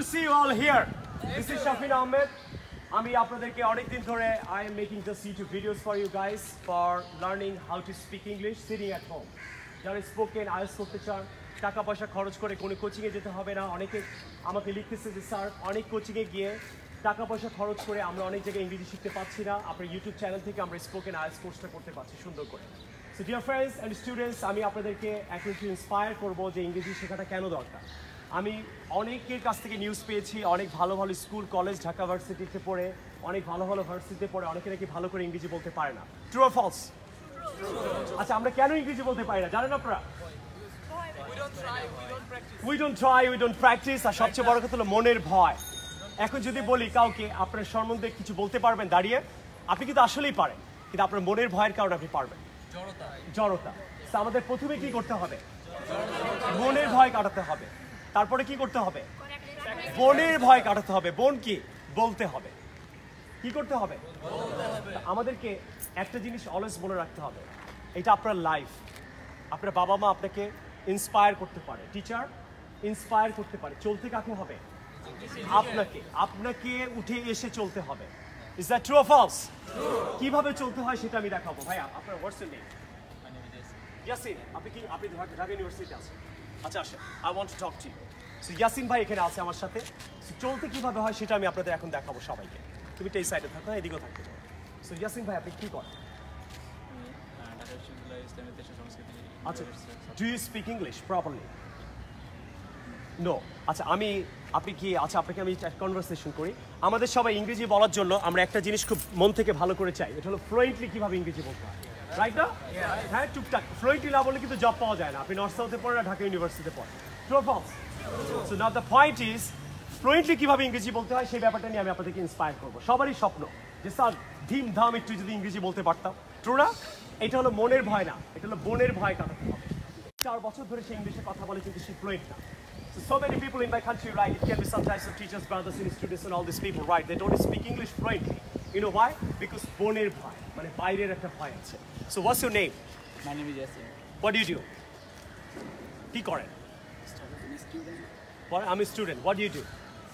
see you all here. This is Shafin Ahmed. আমি আপনাদেরকে অনেক দিন ধরে I am making just YouTube videos for you guys for learning how to speak English sitting at home. যারা spoken IELTS করতে চান, টাকা পয়সা খরচ করে কোনো কোচিংয়ে যেতে হবে না। অনেকে আমাকে লিখতেছে যে স্যার অনেক কোচিংয়ে গিয়ে টাকা পয়সা খরচ করে আমরা অনেক জায়গায় ইংরেজি শিখতে পাচ্ছি না, আপনার ইউটিউব চ্যানেল থেকে আমরা স্পোকেন IELTS কোর্সটা করতে পারছি সুন্দর করে। So dear friends and students, আমি আপনাদেরকে এখন একটু ইন্সপায়ার করবো যে ইংরেজি শেখাটা কেন দরকার। আমি অনেকের কাছ থেকে নিউজ পেয়েছি, অনেক ভালো ভালো স্কুল কলেজ ঢাকা ভার্সিটিতে পড়ে, অনেক ভালো ভালো ভার্সিটিতে পড়ে অনেকে নাকি ভালো করে ইংরেজি বলতে পারে না। True or false? আচ্ছা, আমরা কেন ইংরেজি বলতে পারি না জানেন আপনারা? We don't try, we don't practice, আর সবচেয়ে বড় কথা হলো মনের ভয়। এখন যদি বলি কাউকে আপনার সম্বন্ধে কিছু বলতে পারবেন দাঁড়িয়ে, আপনি কিন্তু আসলেই পারেন, কিন্তু আপনার মনের ভয়ের কারণে আপনি পারবেন। জড়তা। আমাদের প্রথমে কি করতে হবে? মনের ভয় কাটাতে হবে। তারপরে কি করতে হবে? বনের ভয় কাটাতে হবে। বোন কি? বলতে হবে। কি করতে হবে? আমাদেরকে একটা জিনিস অলওয়েজ মনে রাখতে হবে, এটা আপনার লাইফ। আপনার বাবা মা আপনাকে ইন্সপায়ার করতে পারে, টিচার ইন্সপায়ার করতে পারে। চলতে কাকে হবে? আপনাকে উঠে এসে চলতে হবে। Is that true or false? কিভাবে চলতে হয় সেটা আমি দেখাবো। ভাইয়া, আপনার হোয়াটস ইউর নেম? ইয়াসিন। আপনি ঢাকা ইউনিভার্সিটিতে আছেন? আচ্ছা আসেন, I want to talk to you. So Yasin ভাই এখানে আছে আমার সাথে। চলতে কিভাবে হয় সেটা আমি আপনাদের এখন দেখাবো সবাইকে। তুমি এই সাইডে থাকো, এদিকেও থাকতে। সো ইয়াসিন ভাই, আপনি কি করেন? আচ্ছা, do you speak English properly? No. আচ্ছা, আপনাকে আমি কনভারসেশন করি। আমাদের সবাই ইংরেজি বলার জন্য আমরা একটা জিনিস খুব মন থেকে ভালো করে চাই, এটা হলো ফ্লুয়েন্টলি কিভাবে ইংরেজি বলতে হয়, রাইট না? হ্যাঁ, টুকটাক ফ্লুয়েন্টলি না বলে কিন্তু জব পাওয়া যায় না। আপনি নর্থ সাউথে পড়েন না ঢাকা ইউনিভার্সিটিতে পড়েন। True or false? So now the point is, fluently কিভাবে ইংরেজি বলতে হয় সেই ব্যাপারটা নিয়ে আমি আপনাদেরকে ইন্সপায়ার করবো। সবারই স্বপ্ন যে স্যার ধিম ধাম একটু যদি ইংরেজি বলতে পারতাম। ট্রু না? এটা হলো মনের ভয় না, এটা হলো বনের ভয় কাটাতে হবে। 4 বছর ধরে সে ইংলিশে কথা বলে কিন্তু সে ফ্লুয়েন্ট না। So many people in my country, right? It can be sometimes some teachers, brothers, and students, and all these people, right? They don't speak English fluently. You know why? Because boner bhai, মানে বাইরের একটা ভয় আছে। So what's your name? My name is Yasin. What do you do? কি করেন? What? I'm a student. What do you do?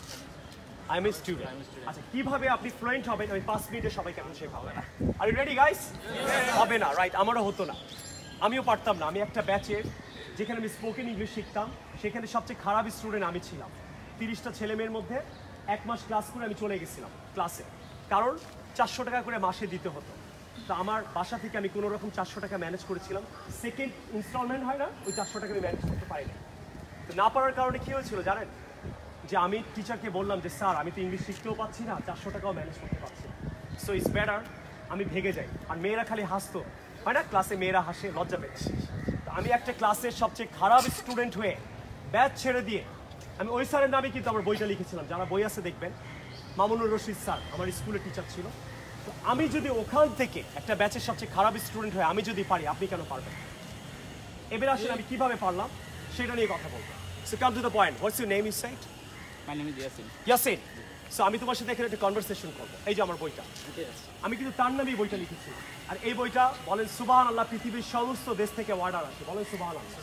I'm a student. আচ্ছা, কিভাবে আপনি ফ্লুয়েন্ট হবেন আমি 5 মিনিটে সবাইকে এখন শেখাবো। Are you ready, guys? হবে না, রাইট? আমারও হতো না, আমিও পারতাম না। আমি একটা ব্যাচের যেখানে আমি স্পোকেন ইংলিশ শিখতাম, সেখানে সবচেয়ে খারাপ স্টুডেন্ট আমি ছিলাম। 30টা ছেলে মেয়ের মধ্যে 1 মাস ক্লাস করে আমি চলে গেছিলাম ক্লাসে, কারণ 400 টাকা করে মাসে দিতে হতো। তো আমার বাসা থেকে আমি কোনো রকম 400 টাকা ম্যানেজ করেছিলাম। সেকেন্ড ইনস্টলমেন্ট হয় না, ওই 400 টাকা আমি ম্যানেজ করতে পারি না। তো না পারার কারণে কী হয়েছিল জানেন? যে আমি টিচারকে বললাম যে স্যার আমি তো ইংলিশ শিখতেও পাচ্ছি না, 400 টাকাও ম্যানেজ করতে পারছি না, সো ইটস বেটার আমি ভেগে যাই। আর মেয়েরা খালি হাসতো, হয় না? ক্লাসে মেয়েরা হাসে, লজ্জা পেয়েছি। আমি একটা ক্লাসের সবচেয়ে খারাপ স্টুডেন্ট হয়ে ব্যাচ ছেড়ে দিয়ে আমি ওই স্যারের নামে কিন্তু আমার বইটা লিখেছিলাম। যারা বই আছে দেখবেন, মামুনুর রশিদ স্যার আমার স্কুলের টিচার ছিল। তো আমি যদি ওখান থেকে একটা ব্যাচের সবচেয়ে খারাপ স্টুডেন্ট হয়ে আমি যদি পারি, আপনি কেন পারবেন? এবার আসলে আমি কিভাবে পারলাম সেটা নিয়ে কথা বলবো। So come to the point. What's your name? You said? My name is Yasin. Yasin. So আমি তোমার সাথে এখানে একটা কনভারসেশন করবো। এই যে আমার বইটা, আমি কিন্তু তার নামেই বইটা লিখেছি। আর এই বইটা বলেন সুবহানাল্লাহ, পৃথিবীর সমস্ত দেশ থেকে অর্ডার আসে, বলেন সুবহানাল্লাহ।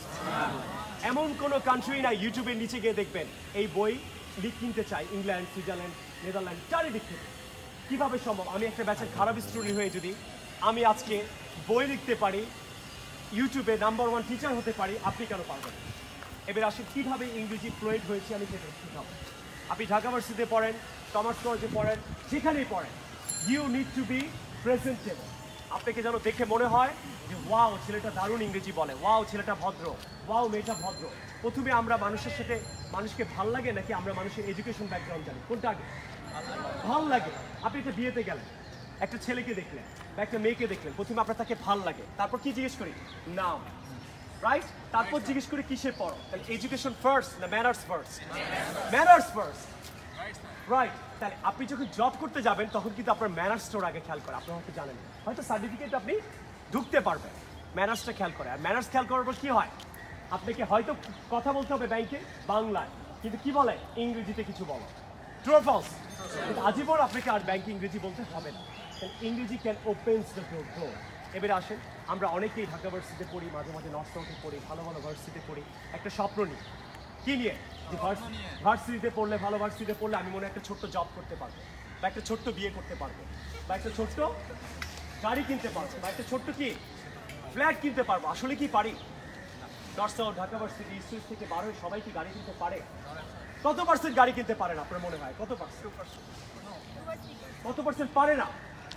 এমন কোনো কান্ট্রি নাই, ইউটিউবের নিচে গিয়ে দেখবেন এই বই কিনতে চাই, ইংল্যান্ড, সুইজারল্যান্ড, নেদারল্যান্ড, চারিদিক থেকে। কীভাবে সম্ভব? আমি একটা ব্যাচের খারাপ স্টুডেন্ট হয়ে যদি আমি আজকে বই লিখতে পারি, ইউটিউবে নাম্বার 1 টিচার হতে পারি, আপনি কেন পারবেন? এবার আসলে কীভাবে ইংরেজি ফ্লুয়েন্ট হয়েছে আমি সেটা শিখাবো। আপনি ঢাকা ভার্সিটিতে পড়েন, কমার্স কলেজে পড়েন, যেখানেই পড়েন, you need to be presentable. আপনাকে যেন দেখে মনে হয় যে ওয়াও ছেলেটা দারুণ ইংরেজি বলে, ওয়াও ছেলেটা ভদ্র, ওয়াও মেয়েটা ভদ্র। প্রথমে আমরা মানুষের সাথে মানুষকে ভাল লাগে নাকি আমরা মানুষের এডুকেশন ব্যাকগ্রাউন্ড জানি? কোনটা আগে? ভাল লাগে। আপনি একটা বিয়েতে গেলেন, একটা ছেলেকে দেখলেন বা একটা মেয়েকে দেখলেন, প্রথমে আপনার তাকে ভাল লাগে। তারপর কি জিজ্ঞেস করি? নাম, রাইট? তারপর জিজ্ঞেস করি কিসে পড়ো। তাহলে এডুকেশন ফার্স্ট না manners first? Manners first, right? তাহলে আপনি যখন জব করতে যাবেন তখন কিন্তু আপনার ম্যানার্সটার আগে খেয়াল করে। আপনার হয়তো জানেন, হয়তো সার্টিফিকেট আপনি ঢুকতে পারবেন, ম্যানার্সটা খেয়াল করে। আর ম্যানার্স খেয়াল করার পর কী হয়? আপনাকে হয়তো কথা বলতে হবে ব্যাংকে বাংলায়, কিন্তু কি বলে? ইংরেজিতে কিছু বলো। True or false? কিন্তু আজীবন আপনাকে আর ব্যাংকে ইংরেজি বলতে হবে না। ইংরেজি ক্যান ওপেন্স দ্য ডোর। এবারে আসেন, আমরা অনেকেই ঢাকা ভার্সিটিতে পড়ি, মাঝে মাঝে নর্থ সাউথে পড়ি, ভালো ভালো ভার্সিটিতে পড়ি, একটা স্বপ্ন নিই কি নিয়ে ভার্সিটিতে পড়লে, ভালো ভার্সিটিতে পড়লে আমি মনে হয় একটা ছোট্ট জব করতে পারবো, বা একটা ছোট্ট বিয়ে করতে পারবো, বা একটা ছোট্ট গাড়ি কিনতে পারবো, বা একটা ছোট্ট কি ফ্ল্যাট কিনতে পারবো। আসলে কি পারি? North south Dhaka varsity east থেকে বার হয়ে সবাই কি গাড়ি কিনতে পারে? কত পার্সেন্ট গাড়ি কিনতে পারে না আপনার মনে হয়? কত পার্সেন্ট পারে না?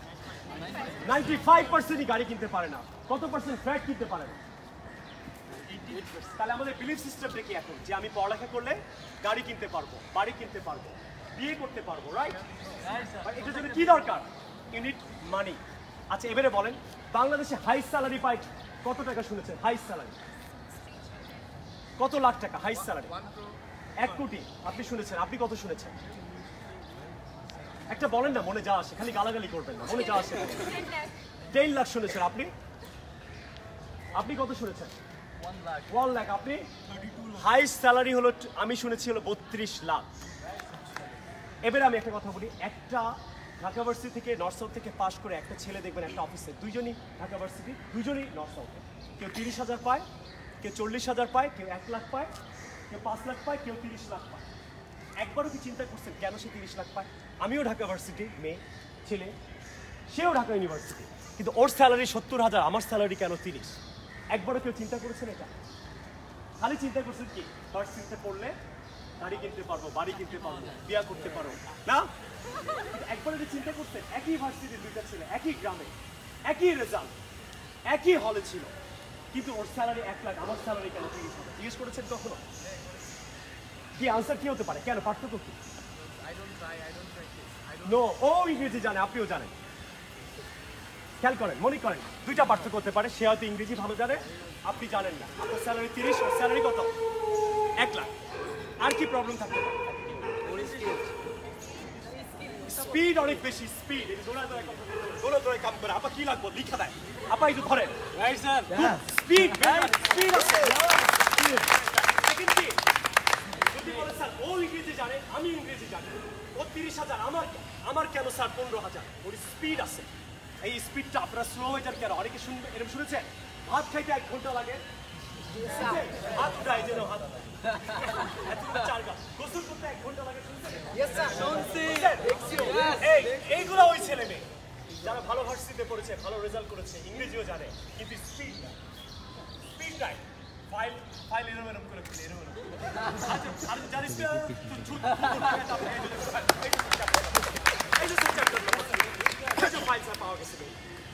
95%ই গাড়ি কিনতে পারে না। কত পার্সেন্ট ফ্ল্যাট কিনতে পারে না? তাহলে আমাদের বিলিফ সিস্টেমটা কি এখন? যে আমি পড়ালেখা করলে গাড়ি কিনতে পারবো, বাড়ি কিনতে পারবো, বিয়ে করতে পারবো, রাইট? এটার জন্য কি দরকার? ইউনিট মানি। আচ্ছা এবারে বলেন, বাংলাদেশে হাই স্যালারি পাই কত টাকা শুনেছেন? হাই স্যালারি কত লাখ টাকা? হাই স্যালারি 1 কোটি। আপনি শুনেছেন? আপনি কত শুনেছেন? একটা বলেন না, মনে যা আসে, খালি গালাগালি করবেন না, মনে যা আসে। 10 লাখ শুনেছেন আপনি? আপনি কত শুনেছেন? 1 লাখ। আপনি? হাই স্যালারি হলো, আমি শুনেছি হলো 32 লাখ। এবারে আমি একটা কথা বলি, একটা ঢাকা ভার্সিটি থেকে নর্থ সাউথ থেকে পাশ করে একটা ছেলে দেখবেন একটা অফিসে, দুইজনই ঢাকা ভার্সিটি, দুইজনই নর্থ সাউথে। কেউ 30,000 পায়, কেউ 40,000 পায়, কেউ 1 লাখ পায়, কেউ 5 লাখ পায়, কেউ 30 লাখ পায়। একবারও কি চিন্তা করছেন কেন সে 30 লাখ পায়? আমিও ঢাকা ভার্সিটি মেয়ে ছেলে, সেও ঢাকা ইউনিভার্সিটি, কিন্তু ওর স্যালারি 70,000, আমার স্যালারি কেন 30? একবারও কেউ চিন্তা করেছেন এটা? খালি চিন্তা করছেন কি ভার্সিটিতে পড়লে গাড়ি কিনতে পারবো, বাড়ি কিনতে পারবো, বিয়া করতে পারবো না? একবার এটা চিন্তা করছেন একই ভার্সিটির দুইটা ছেলে, একই গ্রামে, একই রেজাল্ট, একই হলে ছিল, কিন্তু ওর স্যালারি 1 লাখ, আমার স্যালারি কেন 30,000? জিজ্ঞেস করেছেন কখনো? কি আনসার কি হতে পারে? কেন পার্থক্য কি? নো, ও ইংরেজি জানে, আপনিও জানেন। খেয়াল করেন, মনে করেন দুইটা পার্থক্য হতে পারে। সে হয়তো ইংরেজি ভালো জানে, আপনি জানেন না। আপনার স্যালারি 30, ওর স্যালারি কত? 1 লাখ। আর কি প্রবলেম থাকতে পারে? স্পিড অনেক বেশি, স্পিড দৌড়ায় কাম করে। আপা কি লাগবে লিখা দেয়, আপা একটু ধরেন। স্পিড স্পিড আছে। যদি বলে স্যার ও ইংরেজি জানে, আমি ইংরেজি জানি, ও 30,000, আমার কেন স্যার 15,000? ওর স্পিড আছে। এই স্পিডটা আপনারা স্লো হয়ে যান কেন? অনেকে শুনবে, এরকম শুনেছেন ভাত খাইতে 1 ঘন্টা লাগে, হাত দেয় যেন হাত 4 কাপ, গোসল করতে 1 ঘন্টা লাগে, এইগুলো ওই ছেলে মেয়ে যারা ভালো ভার্সিটিতে পড়েছে, ভালো রেজাল্ট করেছে, ইংরেজিও জানে, কিন্তু স্পিড নাই। ফাইল এরম করে খুলে এরম। আর যারা ফাইল পাওয়া গেছে।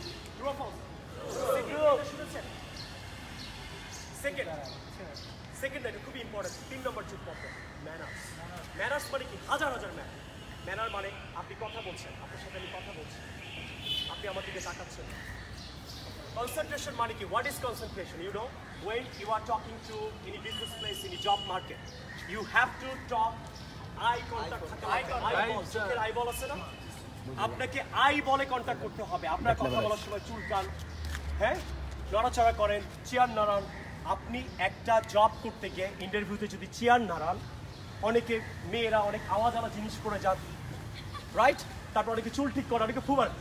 সেকেন্ড এটা খুবই ইম্পর্টেন্ট। 3 নম্বর চুপ করতে ম্যানার্স। ম্যানার্স মানে কি? হাজার ম্যানার। ম্যানার মানে আপনি কথা বলছেন, আপনার সাথে আমি কথা বলছি, আপনি আমার দিকে তাকাচ্ছেন। Concentration মানে কি? What is concentration? You know, when you are talking to any business place, any job market, you have to talk eye contact. eyeball আছে না? আপনাকে আই বলে কন্টাক্ট করতে হবে। আপনার কথা বলার সময় চুলকান, হ্যাঁ, নড়াচড়া করেন, চেয়ার নাড়ান। আপনি একটা জব করতে গিয়ে ইন্টারভিউতে যদি চেয়ার নাড়ান, অনেকে মেয়েরা অনেক আওয়াজ আলা জিনিস করে যান, রাইট? তারপর অনেকে চুল ঠিক করে, অনেকে ফুমারে।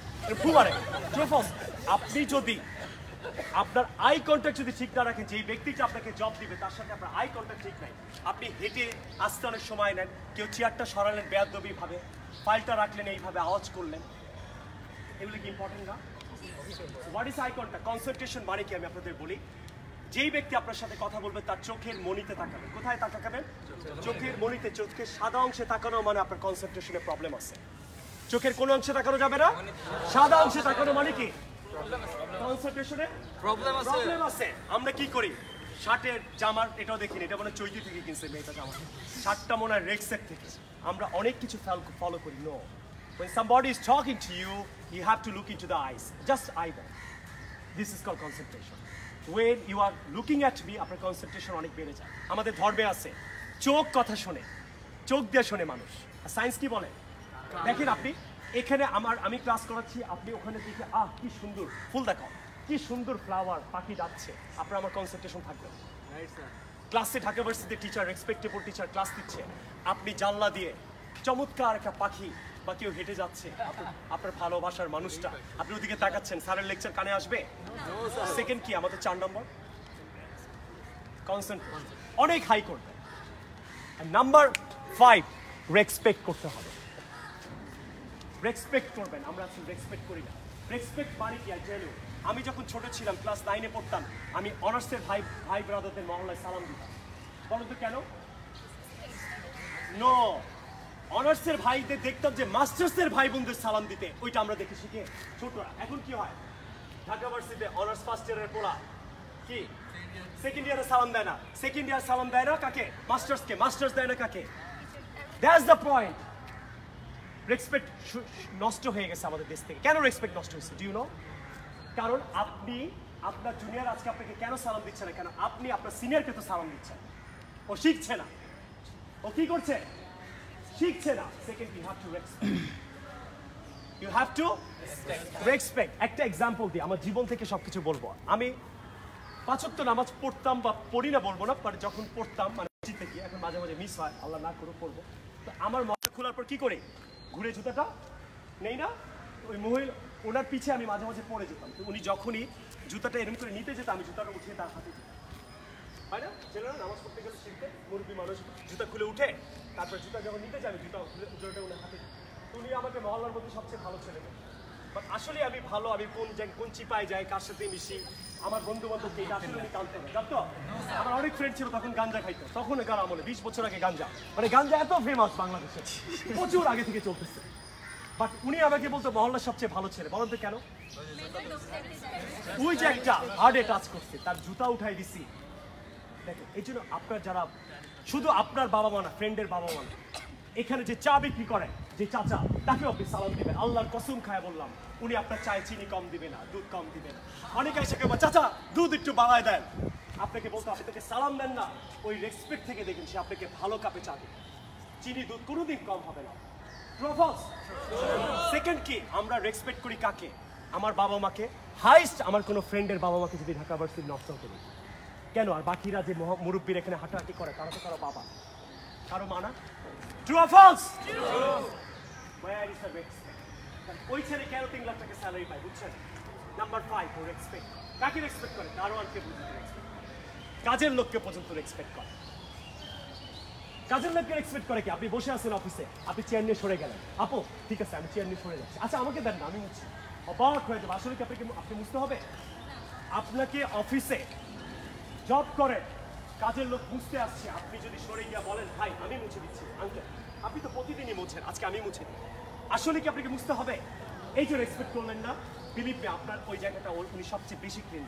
আপনি যদি আপনার আই কন্ট্যাক্ট যদি ঠিক না রাখেন, যেই ব্যক্তিটা আপনাকে জব দিবে তার সাথে আপনার আই কন্ট্যাক্ট ঠিক নাই, আপনি হেঁটে আসতে অনেক সময় নেন, কেউ চেয়ারটা সরালেন বেয়াদবি ভাবে, ফাইলটা রাখলেন এইভাবে, আওয়াজ করলেন, এগুলো কি ইম্পর্টেন্ট না? What is eye contact? Concentration মানে কি আমি আপনাদের বলি, যেই ব্যক্তি আপনার সাথে কথা বলবে তার চোখের মনিতে তাকাবেন। কোথায় তাকাবেন? চোখের মনিতে। চোখের সাদা অংশে তাকানো মানে আপনার কনসেন্ট্রেশনে প্রবলেম আছে। চোখের কোন অংশে তাকানো যাবে না? সাদা অংশে তাকানো মানে কি? কনসেন্ট্রেশনে প্রবলেম আছে। আমরা কি করি? শার্টের জামার এটাও দেখিনি, এটা মানে চৈতি থেকে কিনছে মেয়েটা জামা, শার্টটা মনে হয় রেক্সেট থেকে। আমরা অনেক কিছু ফলো করি। No, when somebody is talking to you, you have to look into the eyes, just eyeball. This is called concentration. When you are looking at me, আপনার কনসেন্ট্রেশন অনেক বেড়ে যায়। আমাদের ধর্মে আছে চোখ কথা শোনে, চোখ দিয়ে শোনে মানুষ। আর সায়েন্স কি বলে? দেখেন আপনি এখানে আমি ক্লাস করাচ্ছি, আপনি ওখানে দেখে কি সুন্দর ফুল দেখাও, কি সুন্দর ফ্লাওয়ার, পাখি ডাকছে, আপনার আমার কনসেন্ট্রেশন থাকবে। ক্লাসে ঢাকা ইউনিভার্সিটিতে টিচার, রেসপেক্টেবল টিচার ক্লাস দিচ্ছে, আপনি জানলা দিয়ে চমৎকার একটা পাখি বা কেউ হেঁটে যাচ্ছে, আপনার ভালোবাসার মানুষটা, আপনি ওদিকে তাকাচ্ছেন, স্যারের লেকচার কানে আসবে? সেকেন্ড কি আমাদের 4 নম্বর? কনসেন্ট্রেশন অনেক হাই করবে। নাম্বার 5, রেসপেক্ট করতে হবে। রেসপেক্ট করবেন, আমরা আসলে রেসপেক্ট করি না। রেসপেক্ট মানে কি? আই টেল ইউ, আমি যখন ছোট ছিলাম, ক্লাস 9-এ পড়তাম, আমি অনার্সের ভাই ব্রাদারদের মহল্লায় সালাম দিতাম। বলো তো কেন? নো, অনার্সের ভাইদের দেখতাম যে মাস্টার্সের ভাই বোনদের সালাম দিতে, ওইটা আমরা দেখে শিখে ছোটরা। এখন কি হয়, ঢাকা ইউনিভার্সিটিতে অনার্স ফার্স্ট ইয়ারের পোলা কি সেকেন্ড ইয়ারে সালাম দেয় না। সেকেন্ড ইয়ার সালাম দেয় না কাকে? মাস্টার্সকে। মাস্টার্স দেয় না কাকে? That's the point. রেসপেক্ট নষ্ট হয়ে গেছে আমাদের দেশ থেকে। কেন রেসপেক্ট নষ্ট হয়েছে? Do you know? কারণ আপনি আপনার জুনিয়র আজকে আপনাকে কেন সালাম দিচ্ছে না? কেন আপনি আপনার সিনিয়রকে তো সালাম দিচ্ছেন। ও শিখছে না। ও কি করছে? শিখছে না। Second, you have to respect. You have to respect. একটা এক্সাম্পল দিই, আমার জীবন থেকে সবকিছু বলবো। আমি 5 ওয়াক্ত নামাজ পড়তাম, বা পড়ি না বলবো না, বাট যখন পড়তাম মানে মসজিদে গিয়ে, এখন মাঝে মাঝে মিস হয়, আল্লাহ না করে পড়বো। তো আমার মজা খোলার পর কি করে ঘুরে জুতাটা নেই না, ওই মহিলা ওনার পিছে আমি মাঝে মাঝে পড়ে যেতাম। তো উনি যখনই জুতাটা এরকম করে নিতে যেত, আমি জুতাটা উঠিয়ে তার হাতে দিতাম। হয় না? ছেলেরা নামাজ পড়তে গেলে শিখতে, মুরব্বী মানুষ জুতা খুলে উঠে, তারপর জুতা যখন নিতে যাবে জুতা জুতাটা উনি হাতে দিত। তো উনি আমাকে মহল্লার মধ্যে সবচেয়ে ভালো ছেলে। বাট আসলে আমি ভালো, আমি কোন চিপায় যাই, কার সাথে মিশি, আমার বন্ধু বান্ধব কে, আসলে উনি জানতে হবে। জানতো আমার অনেক ফ্রেন্ড ছিল তখন গাঞ্জা খাইতো, তখন এগার আমলে 20 বছর আগে গাঞ্জা, মানে গাঞ্জা এত ফেমাস বাংলাদেশে, প্রচুর আগে থেকে চলতেছে। বাট উনি আমাকে বলতো মহল্লার সবচেয়ে ভালো ছেলে। বলেন তো কেন? ওই যে একটা হার্ডে টাচ করছে, তার জুতা উঠাই দিছি। দেখেন, এই জন্য আপনার যারা শুধু আপনার বাবা মা না, ফ্রেন্ডের বাবা মা না, এখানে যে চা বিক্রি করে যে চাচা, তাকেও আপনি সালাম দিবেন। আল্লাহর কসম খায় বললাম, উনি আপনার চায়ে চিনি কম দিবে না, দুধ কম দিবে না। অনেকে এসে কেউ চাচা দুধ একটু বাড়ায় দেন, আপনাকে বলতে আপনি তাকে সালাম দেন না, ওই রেসপেক্ট থেকে দেখেন সে আপনাকে ভালো কাপে চা দেবে। চিনি দুধ কোনোদিন কম হবে না। সেকেন্ড কি, আমরা রেসপেক্ট করি কাকে? আমার বাবা মাকে। হাইস্ট আমার কোনো ফ্রেন্ডের বাবা মাকে যদি ঢাকা ইউনিভার্সিটি নষ্ট করি কেন? আর বাকিরা যে মুরব্বীর এখানে হাঁটাহাঁটি করে, তারা তো কারো বাবা, কারো মানা। True or false? Where is the respect? ওই ছেলে কেন 3 লাখ টাকা স্যালারি পায়, বুঝছেন? নাম্বার 5, ও রেসপেক্ট। কাকে রেসপেক্ট করে? দারোয়ানকে পর্যন্ত রেসপেক্ট, কাজের লোককে পর্যন্ত রেসপেক্ট করে। কাজের লোককে রেসপেক্ট করে কি? আপনি বসে আছেন অফিসে, আপনি চেয়ার নিয়ে সরে গেলেন, আপু ঠিক আছে আমি চেয়ার নিয়ে সরে যাচ্ছি, আচ্ছা আমাকে দেন না আমি মুছি। অবাক হয়ে যাবে, আসলে কি আপনি মুছতে হবে? আপনাকে অফিসে জব করে কাজের লোক মুছতে আসছে, আপনি যদি সরে গিয়ে বলেন ভাই আমি মুছে দিচ্ছি, আঙ্কেল আপনি তো প্রতিদিনই মুছেন, আজকে আমি মুছে দিই, আসলে কি আপনাকে মুছতে হবে? এই যে রেসপেক্ট করলেন না, বিলিভ মি আপনার ওই জায়গাটা উনি সবচেয়ে বেশি ক্লিন।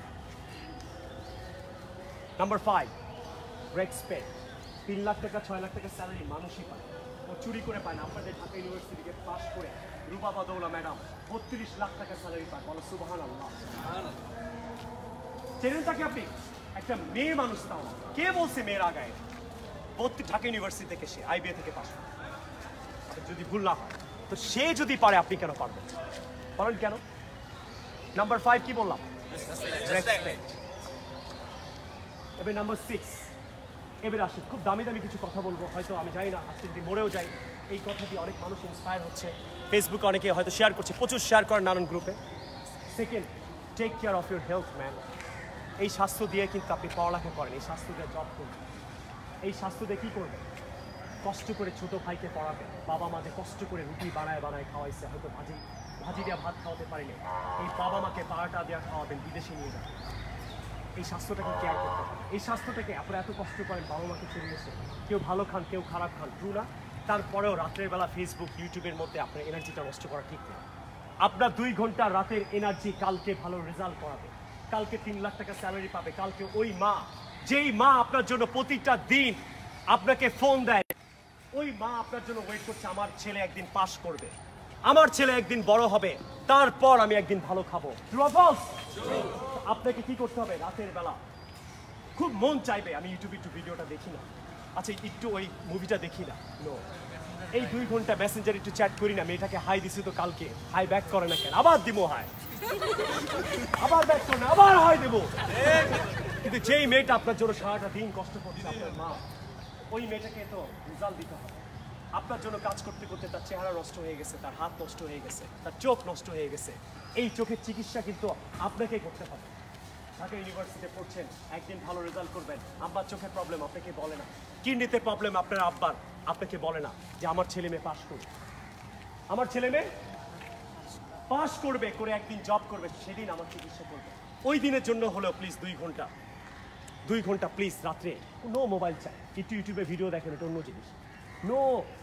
Number 5, respect. 3 লাখ টাকা 6 লাখ টাকা স্যালারি মানুষই পায়, ও চুরি করে পায় না। আপনাদের ঢাকা ইউনিভার্সিটিকে পাস করে রূপা বাদৌলা ম্যাডাম 32 লাখ টাকা স্যালারি পায়, বলো সুবহানাল্লাহ। চেনেন তাকে আপনি? একটা মেয়ে মানুষ, তাও কে বলছে মেয়ের আগায়? ঢাকা ইউনিভার্সিটি থেকে সে IBA থেকে পাস, যদি ভুল না হয়। তো সে যদি পারে আপনি কেন পারবেন? বলেন কেন? নাম্বার 5 কি বললাম? রেসপেক্ট। এবার নাম্বার 6, এবার আসুন খুব দামি দামি কিছু কথা বলবো, হয়তো আমি জানি না আজকে যদি মরেও যাই এই কথা দিয়ে অনেক মানুষ ইন্সপায়ার হচ্ছে, ফেসবুকে অনেকে হয়তো শেয়ার করছে, প্রচুর শেয়ার করেন নানান গ্রুপে। Second, take care of your health man. এই স্বাস্থ্য দিয়ে কিন্তু আপনি পড়ালেখা করেন, এই স্বাস্থ্য দিয়ে জব করবেন, এই স্বাস্থ্য দিয়ে কী করবেন? কষ্ট করে ছোটো ভাইকে পড়াবেন, বাবা মাকে কষ্ট করে রুটি বানায় বানায় খাওয়াইছে, হয়তো ভাজি দেওয়া ভাত খাওয়াতে পারিনি, এই বাবা মাকে পাড়াটা দেওয়া খাওয়াবেন, বিদেশে নিয়ে যাবেন। এই স্বাস্থ্যটাকে কেয়ার করতে হবে। এই স্বাস্থ্যটাকে আপনারা এত কষ্ট করেন বাবা মাকে ছেড়ে এসে, কেউ ভালো খান কেউ খারাপ খান, ট্রু না? তারপরেও রাত্রের বেলা ফেসবুক ইউটিউবের মধ্যে আপনার এনার্জিটা নষ্ট করা ঠিক না। আপনার 2 ঘন্টা রাতের এনার্জি কালকে ভালো রেজাল্ট করাবে, কালকে 3 লাখ টাকা স্যালারি পাবে, কালকে ওই মা, যেই মা আপনার জন্য প্রতিটা দিন আপনাকে ফোন দেয়, ওই মা আপনার জন্য ওয়েট করছে, আমার ছেলে একদিন পাস করবে, আমার ছেলে একদিন বড় হবে, তারপর আমি একদিন ভালো খাবো। আপনাকে কি করতে হবে? রাতের বেলা খুব মন চাইবে আমি ইউটিউবে একটু ভিডিওটা দেখি না, আচ্ছা একটু ওই মুভিটা দেখি না, নো, এই 2 ঘন্টা মেসেঞ্জার একটু চ্যাট করি না, মেয়েটাকে হাই দিছি তো কালকে হাই ব্যাক করে না কেন, আবার দিব হাই, আবার ব্যাক করে না, আবার হাই দেবো। কিন্তু যেই মেয়েটা আপনার জন্য সারাটা দিন কষ্ট করছে, আপনার মা, ওই মেয়েটাকে তো রেজাল্ট দিতে হবে। আপনার জন্য কাজ করতে করতে তার চেহারা নষ্ট হয়ে গেছে, তার হাত নষ্ট হয়ে গেছে, তার চোখ নষ্ট হয়ে গেছে, এই চোখের চিকিৎসা কিন্তু আপনাকেই করতে হবে। ঢাকা ইউনিভার্সিটিতে পড়ছেন, একদিন ভালো রেজাল্ট করবেন, আব্বার চোখের প্রবলেম আপনাকে বলে না, কিডনিতে প্রবলেম আপনার আব্বার আপনাকে বলে না যে আমার ছেলে মেয়ে পাস করবে, আমার ছেলে মেয়ে পাস করবে, করে একদিন জব করবে, সেদিন আমার চিকিৎসা করবে। ওই দিনের জন্য হলেও প্লিজ 2 ঘন্টা প্লিজ রাত্রে নো মোবাইল চাই, একটু ইউটিউবে ভিডিও দেখেন, এটা অন্য জিনিস। No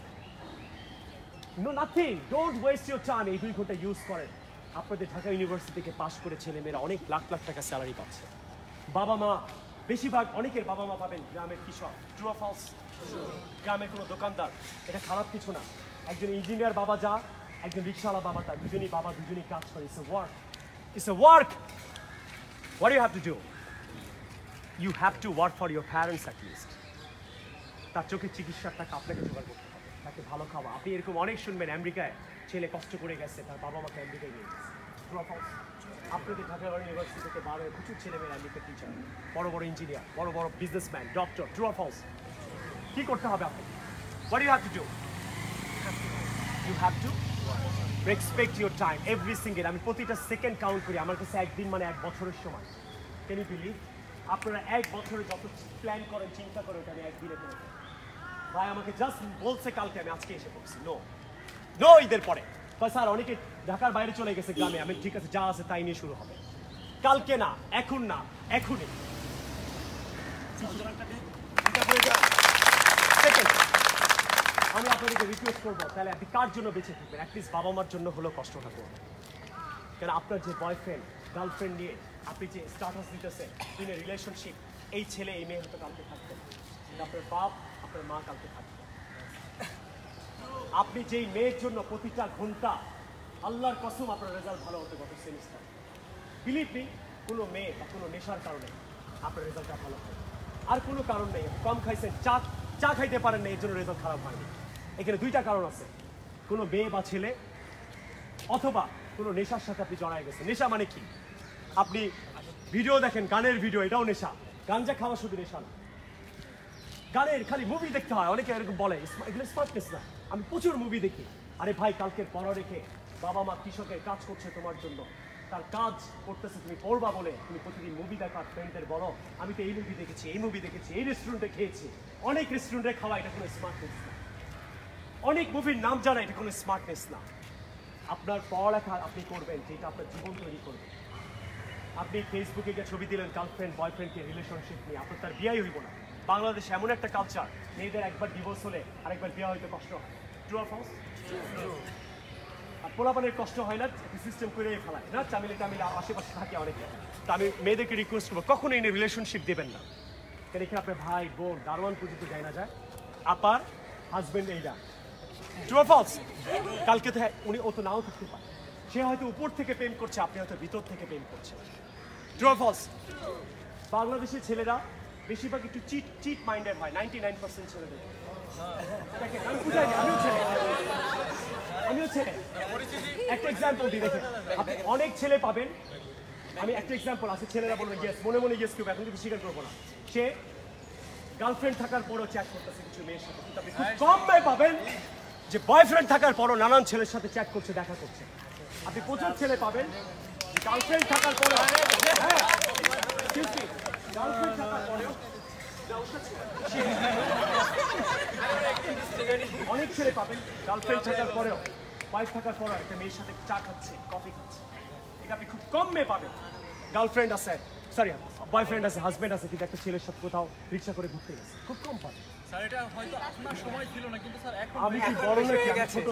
nothing, don't waste your time. এই 2 ঘন্টা ইউজ করেন। আপনাদের ঢাকা ইউনিভার্সিটি থেকে পাশ করে ছেলেমেয়েরা অনেক লাখ লাখ টাকা স্যালারি পাচ্ছে। বাবা মা, বেশিরভাগ অনেকের বাবা মা পাবেন গ্রামের কৃষক, ট্রু অর ফলস? গ্রামের কোনো দোকানদার, এটা খারাপ কিছু না। একজন ইঞ্জিনিয়ার বাবা যা, একজন রিক্সাওয়ালা বাবা তা, দুজনই কাজ করে। It's a work. What do you have to do? You have to work for your parents at least. তার চোখের চিকিৎসার টাকা আপনাকে জোগাড় করতে হবে, তাকে ভালো খাওয়া। আপনি এরকম অনেক শুনবেন, আমেরিকায় ছেলে কষ্ট করে গেছে, তার বাবা মাকে আমেরিকায় নিয়ে গেছে। আপনাদের ঢাকা ইউনিভার্সিটি থেকে বার হয়ে প্রচুর ছেলেমেয়েরা আমেরিকার টিচার, বড় বড় ইঞ্জিনিয়ার, বড় বড় businessman, doctor. True or false? কি করতে হবে আপনাকে? What do you have to do? You have to respect your time every single. আমি প্রতিটা সেকেন্ড কাউন্ট করি, আমার কাছে একদিন মানে 1 বছরের সময়। Can you believe? আপনারা 1 বছরে যত প্ল্যান করেন, চিন্তা করেন, আমি একদিনে করে ফেলি। ভাই আমাকে জাস্ট বলছে কালকে, আমি আজকে এসে পড়ছি। নো ঈদের পরে স্যার অনেকে ঢাকার বাইরে চলে গেছে গ্রামে। আমি ঠিক আছে, যা আছে তাই নিয়ে শুরু হবে। কালকে না, এখন না, এখনই। আমি আপনাদেরকে রিকোয়েস্ট করবো, তাহলে আপনি কার জন্য বেঁচে থাকবেন? অ্যাটলিস্ট বাবা মার জন্য হলেও কষ্টটা করবেন। কেন আপনার যে বয়ফ্রেন্ড গার্লফ্রেন্ড নিয়ে আপনি যে স্ট্যাটাস দিতেছেন ইন এ রিলেশনশিপ, এই ছেলে এই মেয়ে হয়তো কালকে থাকবেন, আপনার বাপ আপনার মা কালকে থাকবেন। আপনি যেই মেয়ের জন্য প্রতিটা ঘন্টা, আল্লাহর কসম আপনার রেজাল্ট ভালো হতে গত সেমিস্টার, বিলিভ মি, কোনো মেয়ে বা কোনো নেশার কারণে আপনার রেজাল্টটা ভালো হয়, আর কোনো কারণ নেই। কম খাইছেন, চা খাইতে পারেন না, এর জন্য রেজাল্ট খারাপ হয়নি। এখানে 2টা কারণ আছে, কোনো মেয়ে বা ছেলে, অথবা কোনো নেশার সাথে আপনি জড়ায় গেছেন। নেশা মানে কি? আপনি ভিডিও দেখেন, গানের ভিডিও, এটাও নেশা। গাঞ্জা খাওয়া শুধু নেশা না, গানের খালি মুভি দেখতে হয়। অনেকে এরকম বলে, এগুলো স্মার্টনেস না। আমি প্রচুর মুভি দেখি। আরে ভাই, কালকের পড়া রেখে বাবা মা কৃষকের কাজ করছে তোমার জন্য, তার কাজ করতেছে, তুমি পড়বা বলে তুমি প্রতিদিন মুভি দেখার ফ্রেন্ডদের বলো আমি তো এই মুভি দেখেছি, এই মুভি দেখেছি, এই রেস্টুরেন্টে খেয়েছি, অনেক রেস্টুরেন্টে খাওয়া, এটা কোনো স্মার্টনেস না। অনেক মুভির নাম জানা, এটা কোনো স্মার্টনেস না। আপনার পড়ালেখা আপনি করবেন যেটা আপনার জীবন তৈরি করবে। আপনি ফেসবুকে গিয়ে ছবি দিলেন গার্লফ্রেন্ড বয়ফ্রেন্ডকে রিলেশনশিপ নিয়ে, আপনার তার বিয়াই হইব না। বাংলাদেশ এমন একটা কালচার, মেয়েদের একবার ডিভোর্স হলে আরেকবার বিয়ে হইতে কষ্ট হয়। True or false? আর পোলাপানের কষ্ট হয় না, সিস্টেম করে ফেলায় না, চামিলে আশেপাশে থাকে অনেকে। তো আমি মেয়েদেরকে রিকোয়েস্ট করবো, কখনো এই রিলেশনশিপ দেবেন না। কেন এখানে আপনার ভাই বোন দারোয়ান পর্যন্ত যায় না, যায় আপার হাজবেন্ড এইটা। True or false? কালকে তো উনি ও তো নাও থাকতে পারে, সে হয়তো উপর থেকে প্রেম করছে, আপনি হয়তো ভিতর থেকে প্রেম করছেন। True or false? বাংলাদেশের ছেলেরা বেশিরভাগ একটু চিট মাইন্ডেড হয়, 99% ছেলেদের। দেখেন, আমি বুঝাইনি, আমিও ছেলে। একটা এক্সাম্পল দিই, দেখেন আপনি অনেক ছেলে পাবেন। আমি একটা এক্সাম্পল আছে, ছেলেরা বলবেন ইয়েস, মনে মনে ইয়েস কেউ, এখন কিন্তু স্বীকার করবো না। সে গার্লফ্রেন্ড থাকার পরও চ্যাট করতেছে কিছু মেয়ের সাথে, কিন্তু আপনি খুব কম মেয়ে পাবেন যে বয়ফ্রেন্ড থাকার পরও নানান ছেলের সাথে চ্যাট করছে, দেখা করছে। আপনি প্রচুর ছেলে পাবেন গার্লফ্রেন্ড থাকার পরে, গার্লফ্রেন্ড থাকার পরেও, অনেক ছেলে পাবেন গার্লফ্রেন্ড থাকার পরেও, ওয়াইফ থাকার পরেও একটা মেয়ের সাথে চা খাচ্ছে, কফি খাচ্ছে। এটা আপনি খুব কম মেয়ে পাবেন। গার্লফ্রেন্ড আছে, সরি বয়ফ্রেন্ড আছে, হাজবেন্ড আছে, কিন্তু একটা ছেলের সাথে কোথাও রিক্সা করে ঘুরতে গেছে, খুব কম পাবেন। স্যার এটা হয়তো আপনার সময় ছিল না, কিন্তু স্যার এখন আমি কি বড় নাকি, আমি ছোট?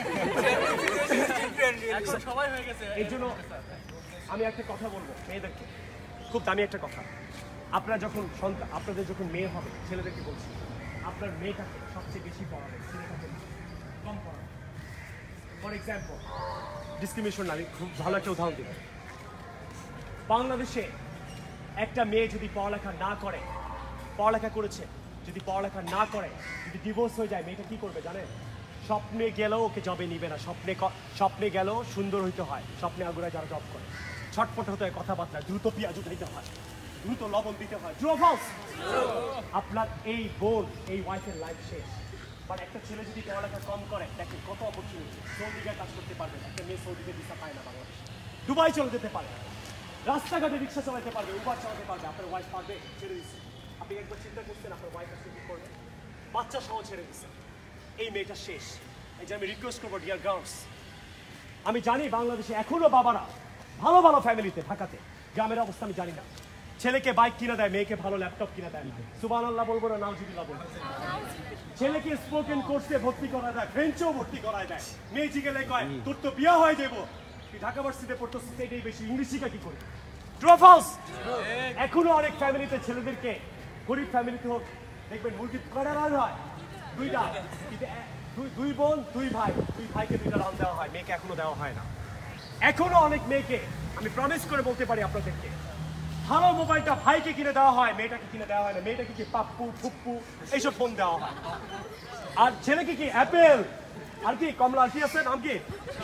এখন সবাই হয়ে গেছে। এর জন্য আমি একটা কথা বলবো মেয়েদেরকে, খুব দামি একটা কথা। আপনারা যখন আপনাদের যখন মেয়ে হবে, ছেলেদেরকে বলছি, আপনার মেয়েটাকে সবচেয়ে বেশি পড়াবেন, ছেলেটাকে কম পড়াবেন। ফর এক্সাম্পল, ডিসক্রিমিনেশন, আমি খুব ভালো একটা উদাহরণ দিব। বাংলাদেশে একটা মেয়ে যদি পড়ালেখা না করে, পড়ালেখা করেছে, যদি পড়ালেখা না করে, যদি ডিভোর্স হয়ে যায়, মেয়েটা কি করবে জানেন? স্বপ্নে গেলেও ওকে জবে নিবে না। স্বপ্নে গেলেও সুন্দর হইতে হয়, স্বপ্নে আগুরায় যারা জব করে, ছটফট হতে হয়, কথাবার্তা, দ্রুত পেঁয়াজ দিতে হয়, দ্রুত লবণ দিতে হয়। True or false? আপনার এই বোন, এই ওয়াইফের লাইফ শেষ। বাট একটা ছেলে যদি পড়ালেখা কম করে, দেখেন কত অপরচুনিটি। সৌদিকে কাজ করতে পারবে, একটা মেয়ে সৌদিকে ভিসা পায় না বাংলাদেশ, দুবাই চলে যেতে পারে। রাস্তাঘাটে রিক্সা চালাতে পারবে, উবার চালাতে পারবে, আপনার ওয়াইফ পারবে, ছেড়ে দিচ্ছে। আপনি একবার চিন্তা করছেন আপনার ওয়াইফ আজকে কি করবে? বাচ্চা সহ ছেড়ে দিচ্ছে। এই মেয়েটা শেষ। এই যে আমি রিকোয়েস্ট করবো ডিয়ার গার্লস, আমি জানি বাংলাদেশে এখনো বাবারা ভালো ভালো ফ্যামিলিতে, ঢাকাতে, গ্রামের অবস্থা আমি জানি না, ছেলেকে বাইক কিনে দেয়, মেয়েকে ভালো ল্যাপটপ কিনে দেয়। সুবহানাল্লাহ বলবো না নাউজুবিল্লাহ বলবো? ছেলেকে স্পোকেন কোর্সে ভর্তি করা দেয়, ফ্রেঞ্চও ভর্তি করা দেয়। মেয়ে জিগেলে কয় তোর তো বিয়ে হয়ে যাবো, তুই ঢাকা ভার্সিটিতে পড়তো, সেটাই বেশি, ইংলিশ শিখা কি করবি? True or false? এখনো অনেক ফ্যামিলিতে ছেলেদেরকে, গরিব ফ্যামিলিতে হোক, দেখবেন মুরগি কয়টা রান হয়? দুইটা। দুই বোন দুই ভাই, দুই ভাইকে দুইটা রান দেওয়া হয়, মেয়েকে এখনো দেওয়া হয় না। এখনো অনেক মেয়েকে আমি প্রমিস করে বলতে পারি আপনাদেরকে, ভালো মোবাইলটা ভাইকে কিনে দেওয়া হয়, মেয়েটাকে কিনে দেওয়া হয় না। মেয়েটাকে কি পাপ্পু ফুপ্পু এইসব ফোন দেওয়া হয়, আর ছেলেকে কি অ্যাপেল আর কি কমলা আর কি আছে নাম কি?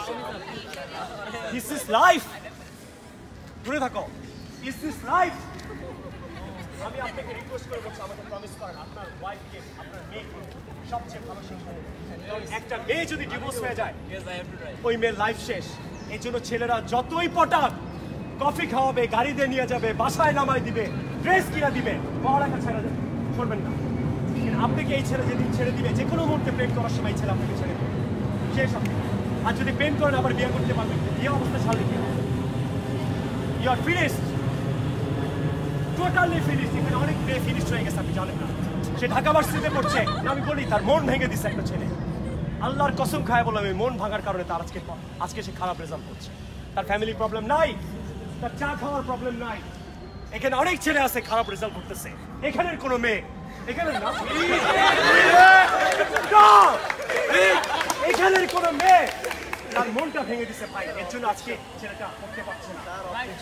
This is life. দূরে থাকো। Is this life? আমি আপনাকে রিকোয়েস্ট করে বলছি, আমাকে প্রমিস করেন আপনার ওয়াইফকে, আপনার মেয়েকে সবচেয়ে ভালো শিক্ষা দেবেন। কারণ একটা মেয়ে যদি ডিভোর্স হয়ে যায়, ওই মেয়ের লাইফ শেষ। এই জন্য ছেলেরা যতই পটাক, কফি খাওয়াবে, গাড়ি দিয়ে নিয়ে যাবে, বাসায় নামাই দিবে, ড্রেস কিনা দিবে, পড়ালেখা ছেড়ে যাবে, করবেন না। কিন্তু আপনাকে এই ছেলে যেদিন ছেড়ে দিবে, যে কোনো মুহূর্তে প্রেম করার সময় ছেলে আপনাকে ছেড়ে দেবে, শেষ আপনি। আর যদি প্রেম করেন আবার বিয়ে করতে পারবেন, বিয়ে অবস্থা ছাড়লে কি হবে? You are finished, totally finished. এখানে অনেক মেয়ে ফিনিশড হয়ে গেছে, আপনি জানেন না। সে ঢাকা ভার্সিটিতে পড়ছে, আমি বলি তার মন ভেঙে দিচ্ছে একটা ছেলে। আল্লাহর কসম খায় বললাম, এই মন ভাঙার কারণে তার আজকে সে খারাপ রেজাল্ট করছে। তার ফ্যামিলি প্রবলেম নাই, তার চা খাওয়ার প্রবলেম নাই। এখানে অনেক ছেলে আছে খারাপ রেজাল্ট করতেছে, এখানের কোনো মেয়ে, এখানের না, এখানের কোনো মেয়ে তার মনটা ভেঙে দিচ্ছে ভাই। এর জন্য আজকে ছেলেটা পড়তে পারছে না।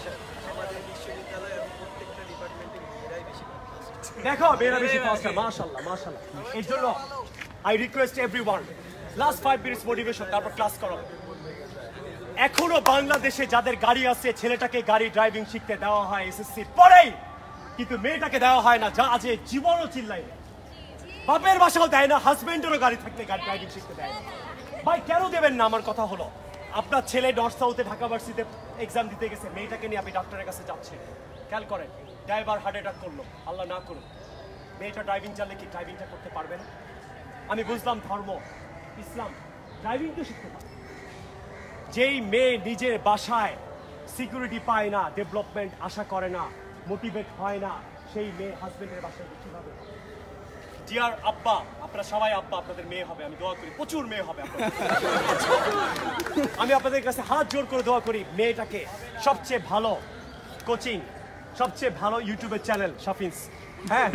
দেখো মেয়েরা বেশি ফাস্ট, মাশাআল্লাহ মাশাআল্লাহ। এর জন্য I request everyone, last 5 minutes motivation, তারপর ক্লাস করো। এখনো বাংলাদেশে যাদের গাড়ি আছে, ছেলেটাকে গাড়ি ড্রাইভিং শিখতে দেওয়া হয় এসএসসির পরেই, কিন্তু মেয়েটাকে দেওয়া হয় না। যা আজে জীবনও চিল্লাই, বাপের বাসাও দেয় না, হাজবেন্ডেরও গাড়ি থাকলে গাড়ি ড্রাইভিং শিখতে দেয় না। ভাই কেন দেবেন না? আমার কথা হলো, আপনার ছেলে নর্থ সাউথে ঢাকা ভার্সিটিতে এক্সাম দিতে গেছে, মেয়েটাকে নিয়ে আপনি ডাক্তারের কাছে যাচ্ছেন, খেয়াল করেন ড্রাইভার হার্ট অ্যাটাক করলো, আল্লাহ না করুন, মেয়েটা ড্রাইভিং চাললে কি ড্রাইভিংটা করতে পারবে না? আমি বুঝলাম ধর্ম, ইসলাম, ড্রাইভিং তো শিখতে পারবে। যেই মেয়ে নিজের বাসায় সিকিউরিটি পায় না, ডেভেলপমেন্ট আশা করে না, মোটিভেট হয় না, সেই মেয়ে হাজবেন্ডের বাসায় কিভাবে? ডিয়ার আব্বা, আপনারা সবাই আব্বা, আপনাদের মেয়ে হবে, আমি দোয়া করি প্রচুর মেয়ে হবে আপনাদের। আমি আপনাদের কাছে হাত জোর করে দোয়া করি, মেয়েটাকে সবচেয়ে ভালো কোচিং, সবচেয়ে ভালো ইউটিউবের চ্যানেল শাফিন্স, হ্যাঁ,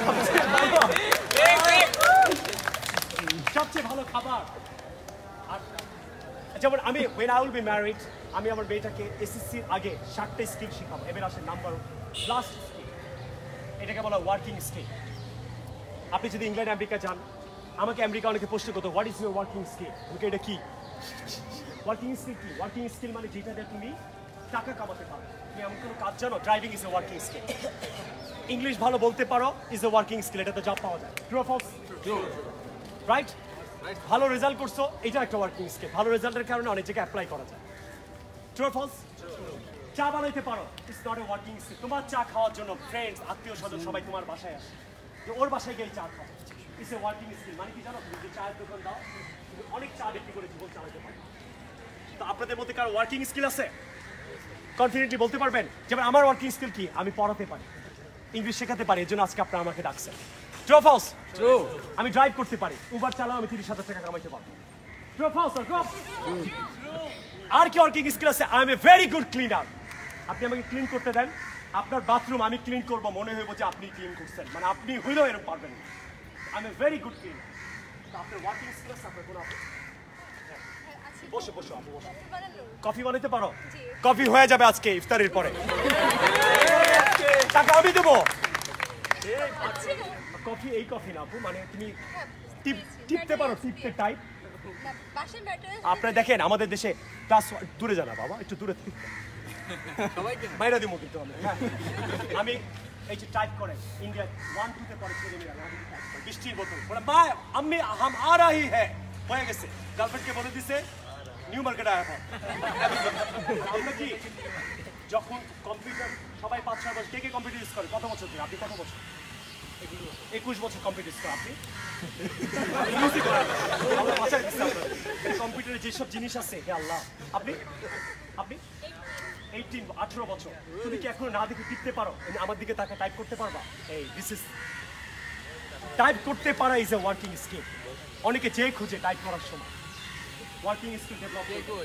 সবচেয়ে ভালো খাবার। আর যেমন আমি when I will be married, আমি আমার মেয়েটাকে এসএসসির আগে 7টা স্কিল শেখাবো। এবার আসে নাম্বার লাস্ট স্কিল, এটাকে বলা ওয়ার্কিং স্কিল। আপনি যদি ইংল্যান্ড আমেরিকা যান, আমাকে আমেরিকা অনেকে প্রশ্ন করতো what is your working skill, okay এটা কি ওয়ার্কিং স্কিল? কি ওয়ার্কিং স্কিল মানে যেটা দিয়ে তুমি টাকা কামাতে পারো। তুমি এমন কোনো কাজ জানো, driving is a working skill. English ভালো বলতে পারো ইজ এ ওয়ার্কিং স্কিল, এটা তো জব পাওয়া যায়। True or false? রাইট? ভালো রেজাল্ট করছো, এটা একটা ওয়ার্কিং স্কিল। ভালো রেজাল্টের কারণে অনেক জায়গায় অ্যাপ্লাই করা যায়। True or false? চা বানাইতে পারো, it's not a working skill. তোমার চা খাওয়ার জন্য ফ্রেন্ডস, আত্মীয় স্বজন সবাই তোমার বাসায় আসে, যে ওর বাসায় গিয়ে চা খাও, ইটস এ ওয়ার্কিং স্কিল। মানে কি জানো, তুমি যে চায়ের দোকান দাও, তুমি অনেক চা বিক্রি করে জীবন চালাতে পারো। তো আপনাদের মধ্যে কারো ওয়ার্কিং স্কিল আছে? কনফিডেন্টলি বলতে পারবেন? যেমন আমার ওয়ার্কিং স্কিল কি, আমি পড়াতে পারি, ইংলিশ শেখাতে পারি, এর জন্য আজকে আপনারা আমাকে ডাকছেন। True or false? ট্রু। আমি ড্রাইভ করতে পারি, উবার চালাও, আমি 30,000 টাকা কামাইতে পারবো। True or false? ট্রু। আর কি ওয়ার্কিং স্কিল আছে? I am a very good cleaner. আপনি আমাকে ক্লিন করতে দেন, আপনার বাথরুম আমি ক্লিন করব, মনে হইব যে আপনি ক্লিন করছেন, মানে আপনি হইলেও এরকম পারবেন না। I am a very good cleaner. তো আপনার ওয়ার্কিং স্কিল আছে, আপনার কোনো বসে বসে আপু বসে। কফি বানাইতে পারো? কফি হয়ে যাবে আজকে ইফতারের পরে, টাকা আমি দেবো। কফি এই কফি না আপু, মানে তুমি টিপতে পারো, টিপতে টাইপ। আপনারা দেখেন আমাদের দেশে ক্লাস, দূরে জানা বাবা, একটু দূরে বাইরে দিব কিন্তু আমি এই যে টাইপ করে ইন্ডিয়া 1 2 তে পরে ছেড়ে নিলাম, বৃষ্টির বোতল বলে মা আম্মি হাম আ রাহি হ্যাঁ, হয়ে গেছে। গার্লফ্রেন্ডকে বলে দিছে নিউ মার্কেট আয়া। আমরা কি যখন কম্পিউটার সবাই 5-6 বছর কে কম্পিউটার ইউজ করে কত বছর ধরে আপনি কত বছর 21 বছর কম্পিউটার ইউজ করে আপনি কম্পিউটারে যেসব জিনিস আছে হে আল্লাহ আপনি আপনি 18 বছর তুমি কি এখনো না দেখে টিপতে পারো আমার দিকে তাকে টাইপ করতে পারবা এই দিস ইজ টাইপ করতে পারা ইজ এ ওয়ার্কিং স্কিল অনেকে যে খুঁজে টাইপ করার সময় ওয়ার্কিং স্কিল ডেভেলপ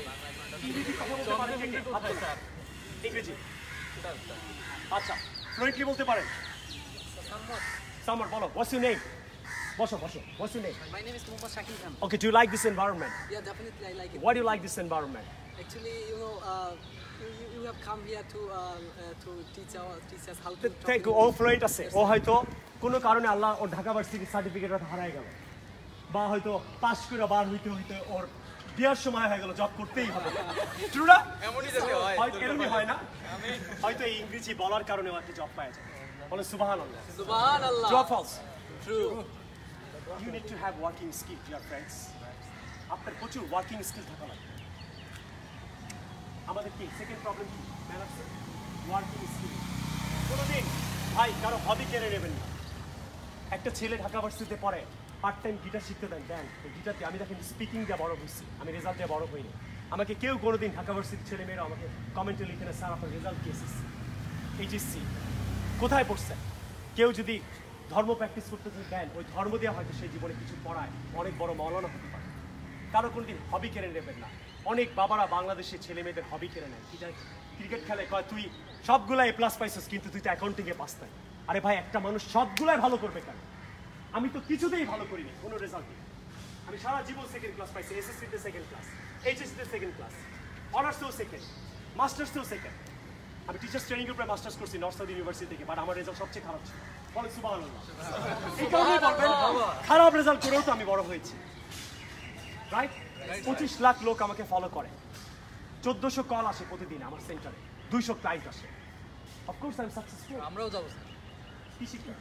ইংরেজি আচ্ছা ফ্লুয়েন্টলি বলতে পারেন সামার বলো হোয়াটস ইউর নেম বসো what's your name My name is Muhammad Shakil Khan. Okay do you like this environment Yeah, definitely I like it. Why do you like this environment? Actually, you have come here to teach us how to talk Thank you. English. ও fluent আছে ও হয়তো কোনো কারণে আল্লাহ ওর ঢাকা ভার্সিটির certificate হারায় গেল বা হয়তো পাস করে বার হইতে ওর বিয়ার সময় হয়ে গেল জব করতেই হবে ট্রু না এরকমই হয় না হয়তো এই ইংরেজি বলার কারণে ও একটা জব পায় যায় বলে সুবহানাল্লাহ Subhanallah. True false True. You need to have working skill, dear friends. আপনার প্রচুর ওয়ার্কিং স্কিল থাকা লাগবে আমাদের কি সেকেন্ড প্রবলেম কি ওয়ার্কিং স্কিল কোনোদিন ভাই কারো হবি কেড়ে নেবেন না একটা ছেলে ঢাকা ভার্সিটিতে পড়ে পার্ট টাইম গিটার শিখতে দেন গিটার দিয়ে আমি দেখেন স্পিকিং দিয়ে বড় হয়েছি আমি রেজাল্ট দিয়ে বড় হইনি আমাকে কেউ কোনোদিন ঢাকা ভার্সিটির ছেলেমেয়েরা আমাকে কমেন্টে লিখে না স্যার আপনার রেজাল্ট কি এসেছে এইচএসসি কোথায় পড়ছেন কেউ যদি ধর্ম প্র্যাকটিস করতে দেন ওই ধর্ম দিয়ে হয়তো সেই জীবনে কিছু পড়ায় অনেক বড় মৌলানা হতে পারে কারো কোনদিন হবি কেড়ে নেবেন না অনেক বাবারা বাংলাদেশের ছেলে মেয়েদের হবি কেড়ে নেয় ক্রিকেট খেলে কয় তুই সবগুলা এ প্লাস পাইছিস কিন্তু তুই তো অ্যাকাউন্টিংয়ে পাস নাই আরে ভাই একটা মানুষ সবগুলাই ভালো করবে কেন আমি তো কিছুতেই ভালো করিনি কোনো রেজাল্ট নেই আমি সারা জীবন সেকেন্ড ক্লাস পাইছি এসএসসিতে সেকেন্ড ক্লাস এইচএসসিতে সেকেন্ড ক্লাস অনার্সেও সেকেন্ড মাস্টার্সেও সেকেন্ড আমি টিচার্স ট্রেনিং গ্রুপে মাস্টার্স করছি নর্থ সাউথ ইউনিভার্সিটি থেকে বাট আমার রেজাল্ট সবচেয়ে খারাপ ছিল বলেন সুবহানাল্লাহ এই কারণে বলবেন খারাপ রেজাল্ট করেও তো আমি বড় হয়েছি রাইট 25 লাখ লোক আমাকে ফলো করে 1400 কল আসে প্রতিদিন আমার সেন্টারে 200 ক্লায়েন্ট আসে অফকোর্স আই এম সাকসেসফুল আমরাও যাবো স্যার কি শিখবেন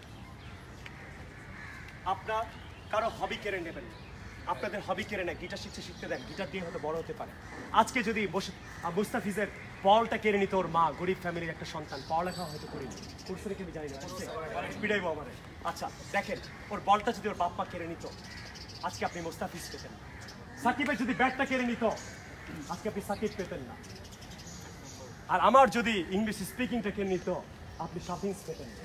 আপনার কারো হবি কেড়ে নেবেন আপনাদের হবি কেড়ে নেয় গিটার শিখতে দেন গিটার দিয়ে হয়তো বড় হতে পারে আজকে যদি মুস্তাফিজের বলটা কেড়ে নিত ওর মা গরিব ফ্যামিলির একটা সন্তান পড়ালেখা হয়তো করিনি করছে নাকি আমি জানি না পিড়াইবো আমারে আচ্ছা দেখেন ওর বলটা যদি ওর বাপ্পা কেড়ে নিত আজকে আপনি মুস্তাফিজ পেতেন সাকিবের যদি ব্যাটটা কেড়ে নিত আজকে আপনি সাকিব পেতেন না আর আমার যদি ইংলিশ স্পিকিংটা কেড়ে নিত আপনি শপিং পেতেন না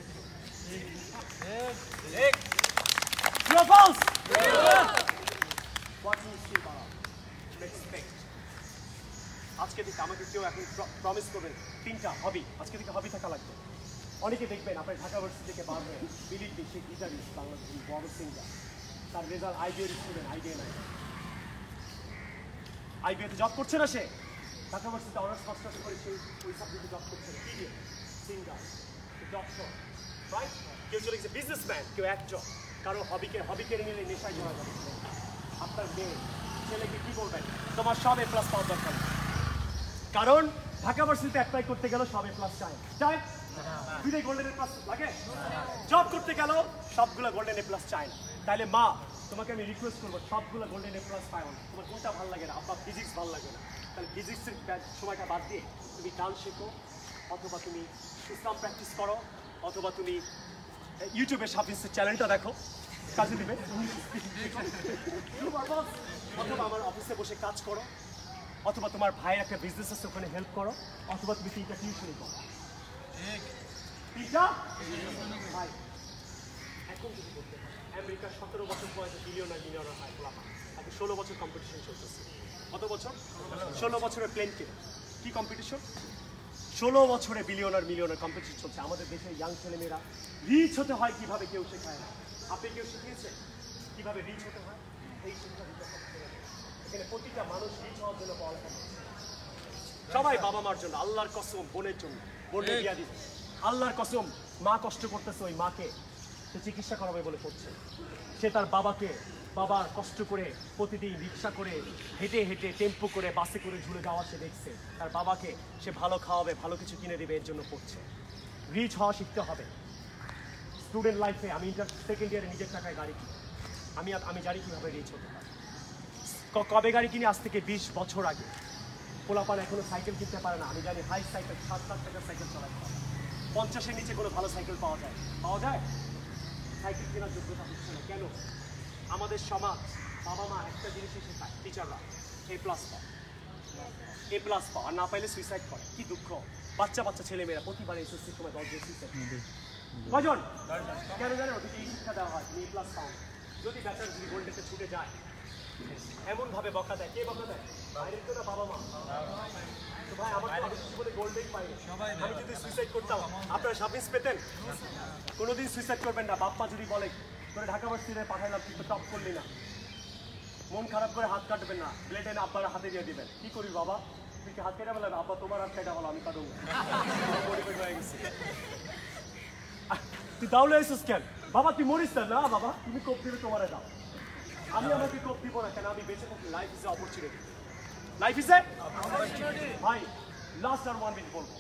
True or false? What do you see about respect? আজকে থেকে আমাকে কেউ এখন প্রমিস করবেন 3টা হবি আজকে থেকে হবি থাকা লাগবে অনেকে দেখবেন আপনার ঢাকা ভার্সিটি থেকে বার হয়ে বিলিভ মি সে গিটারিস্ট বাংলাদেশের বড় সিঙ্গার তার রেজাল্ট আইবিএর স্টুডেন্ট আইবিএ নাই আইবিএতে জব করছে না সে ঢাকা ভার্সিটিতে অনার্স মাস্টার্স করে সেই ওই সাবজেক্টে জব করছে না কি সিঙ্গার ডক্টর রাইট কেউ চলে গেছে বিজনেসম্যান কেউ একজন কারো হবি কেড়ে নিলে নেশায় জড়া যাবে আপনার মেয়ে ছেলেকে কি বলবেন তোমার সব এ প্লাস পাওয়ার দরকার কারণ ঢাকা ভার্সিটিতে অ্যাপ্লাই করতে গেল সব এ প্লাস চায় দুইটাই গোল্ডেন এ প্লাস লাগে জব করতে গেল সবগুলো গোল্ডেন এ প্লাস চায় না তাহলে মা তোমাকে আমি রিকোয়েস্ট করবো সবগুলো গোল্ডেন এ প্লাস পায় না তোমার কোনটা ভালো লাগে না আপনার ফিজিক্স ভালো লাগে না তাহলে ফিজিক্সের সময়টা বাদ দিয়ে তুমি ডান্স শেখো অথবা তুমি ইসলাম প্র্যাকটিস করো অথবা তুমি ইউটিউবে সাফিসের চ্যানেলটা দেখো কাজে দিবে অথবা আমার অফিসে বসে কাজ করো অথবা তোমার ভাইয়ের একটা বিজনেস আছে ওখানে হেল্প করো অথবা তুমি 3টা টিউশনই করো 3টা ভাই এখন যদি করতে আমেরিকা 17 বছর বয়সে বিলিয়নার হয় আগে 16 বছর কম্পিটিশন চলতেছে কত বছর 16 বছরের প্লেন কি কম্পিটিশন 16 বছরে মিলিয়নার কম্পিটিশন চলছে আমাদের দেশের ইয়াং ছেলেমেয়েরা রিচ হতে হয় কিভাবে কেউ শেখায় না আপনি কেউ শিখিয়েছে কিভাবে রিচ হতে হয় এই শিক্ষা দিতে হবে এখানে প্রতিটা মানুষ রিচ হওয়ার জন্য পড়ালেখা করছে সবাই বাবা মার জন্য আল্লাহর কসম বোনের জন্য বোনের বিয়া দিতে আল্লাহর কসম মা কষ্ট করতেছে ওই মাকে সে চিকিৎসা করাবে বলে করছে সে তার বাবার কষ্ট করে প্রতিদিন রিক্সা করে হেঁটে টেম্পো করে বাসে করে ঝুলে যাওয়া সে দেখছে তার বাবাকে সে ভালো খাওয়াবে ভালো কিছু কিনে দেবে এর জন্য পড়ছে রিচ হওয়া শিখতে হবে স্টুডেন্ট লাইফে আমি সেকেন্ড ইয়ারে নিজের টাকায় গাড়ি কিনি আমি জানি কীভাবে রিচ হতে পারে কবে গাড়ি কিনি আজ থেকে 20 বছর আগে পোলাপান এখনো সাইকেল কিনতে পারে না, আমি জানি হাই সাইকেল 7 লাখ টাকার সাইকেল চালাতে হবে। 50-এর নিচে কোনো ভালো সাইকেল পাওয়া যায়? পাওয়া যায়? সাইকেল কেনার যোগ্যতা হচ্ছে না কেন? আমাদের সমাজ, বাবা মা একটা জিনিসই শেখায়, টিচাররা A+ পাও, A+ পাও, আর না পাইলে সুইসাইড করে। কি দুঃখ! বাচ্চা বাচ্চা ছেলেমেয়েরা প্রতিবার এসএসসির সময় 10 জন সুইসাইড করে। কজন? কেন জানো? যদি এই শিক্ষা দেওয়া হয়, তুমি A+ পাও, যদি ব্যাটার যদি গোল্ডেতে ছুটে যায়, এমন ভাবে বকা দেয়। কে বকা দেয়? বাইরের তো না, বাবা মা। তো ভাই আমার জীবনে গোল্ডেই পাইনি, আমি যদি সুইসাইড করতাম আপনারা সাবমিস পেতেন? কোনোদিন সুইসাইড করবেন না। বাপ্পা যদি বলে তোরে ঢাকা ভার্সিটিতে পাঠাইলাম কিন্তু টপ করলি না, মন খারাপ করে হাত কাটবেন না, ব্লেড এনে আব্বার হাতে দিয়ে দিবেন। কি করি বাবা? তুই কি হাত কেটে বলেন? আব্বা তোমার হাত কেটে বলো, আমি কাটবো। হয়ে গেছে। তুই তাহলে এসেছিস কেন? বাবা তুই মরিস না। বাবা তুমি কোপ দিবে, তোমারে দাও। আমি আমাকে কোপ দিব না কেন? আমি বেঁচে থাকি। Life is a opportunity. Life is a ভাই। লাস্ট আর 1 মিনিট বলবো।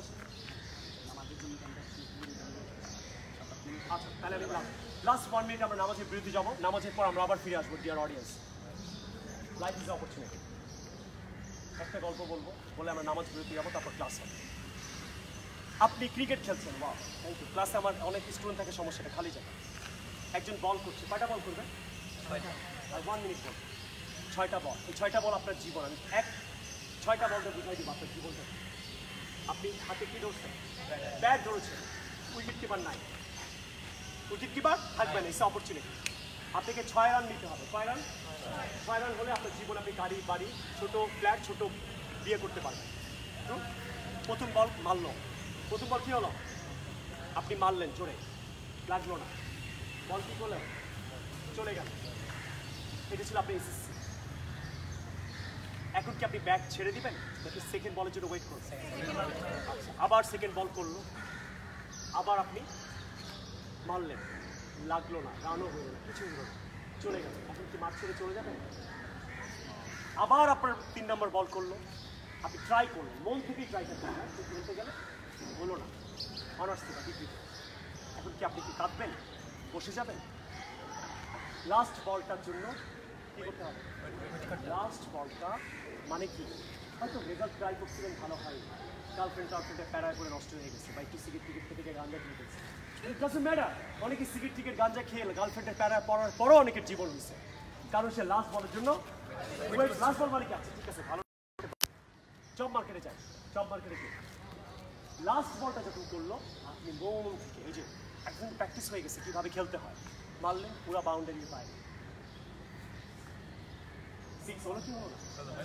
আচ্ছা তাহলে আমি লাস্ট 1 মিনিট আমরা নামাজের বিরতি যাবো। নামাজের পর আমরা আবার ফিরে আসবো। Dear audience, life is opportunity. একটা গল্প বলবো, বলে আমরা নামাজ বিরতি যাবো, তারপর ক্লাস হবে। আপনি ক্রিকেট খেলছেন, বাহ থ্যাংক ইউ। ক্লাসে আমার অনেক স্টুডেন্ট থাকে, সমস্যাটা খালি যায়। একজন বল করছে, কয়টা বল করবে? 1 মিনিট বল, 6টা বল। এই 6টা বল আপনার জীবন। আমি 6টা বলটা বুঝাই দিব আপনার জীবনটা। আপনি হাতে কি ধরছেন? ব্যাট ধরেছেন। উইকেট কিপার নাই, উইকেট কিপার থাকবে না। It's opportunity. আপনাকে 6 রান নিতে হবে। কয় রান? 6 রান হলে আপনার জীবনে আপনি গাড়ি বাড়ি, ছোট ফ্ল্যাট, ছোট বিয়ে করতে পারবেন। প্রথম বল মারলো, প্রথম বল কি হলো? আপনি মারলেন, জোরে লাগলো না, বল কি করলেন? চলে গেল। এটা ছিল আপনি এসএসসি। এখন কি আপনি ব্যাট ছেড়ে দিবেন নাকি সেকেন্ড বলের জন্য ওয়েট করছেন? আচ্ছা, আবার সেকেন্ড বল করলো, আবার আপনি মারলেন, লাগলো না, রানও হলো না, কিছু হলো না, চলে গেল। এখন কি মাঠ ছেড়ে চলে যাবেন? আবার আপনার 3 নম্বর বল করলো, আপনি ট্রাই করলেন, মন থেকেই ট্রাই করতে হবে, খেলতে গেলে হলো না, অনার্স থেকে ডিগ্রি। এখন কি আপনি কি কাঁদবেন? বসে যাবেন? লাস্ট বলটার জন্য কি করতে হবে? লাস্ট বলটা মানে কি? হয়তো রেজাল্ট ট্রাই করছিলেন, ভালো হয়, গার্লফ্রেন্ডের প্যারায় করে নষ্ট হয়ে গেছে, বা একটু সিগারেট টিকিট থেকে গাঞ্জা খেয়ে গেছে। It doesn't matter. অনেকে সিগারেট টিকিট গাঞ্জা খেয়ে গার্লফ্রেন্ডের প্যারায় পড়ার পরও অনেকের জীবন হয়েছে, কারণ সে লাস্ট বলের জন্য। লাস্ট বল মানে কি? আছে ঠিক আছে, ভালো জব মার্কেটে যায়, জব মার্কেটে গিয়ে লাস্ট বলটা যখন করলো, আপনি মন থেকে এই যে একদম প্র্যাকটিস হয়ে গেছে কীভাবে খেলতে হয়, মারলেন পুরো বাউন্ডারির বাইরে, 6 হলো কি হলো?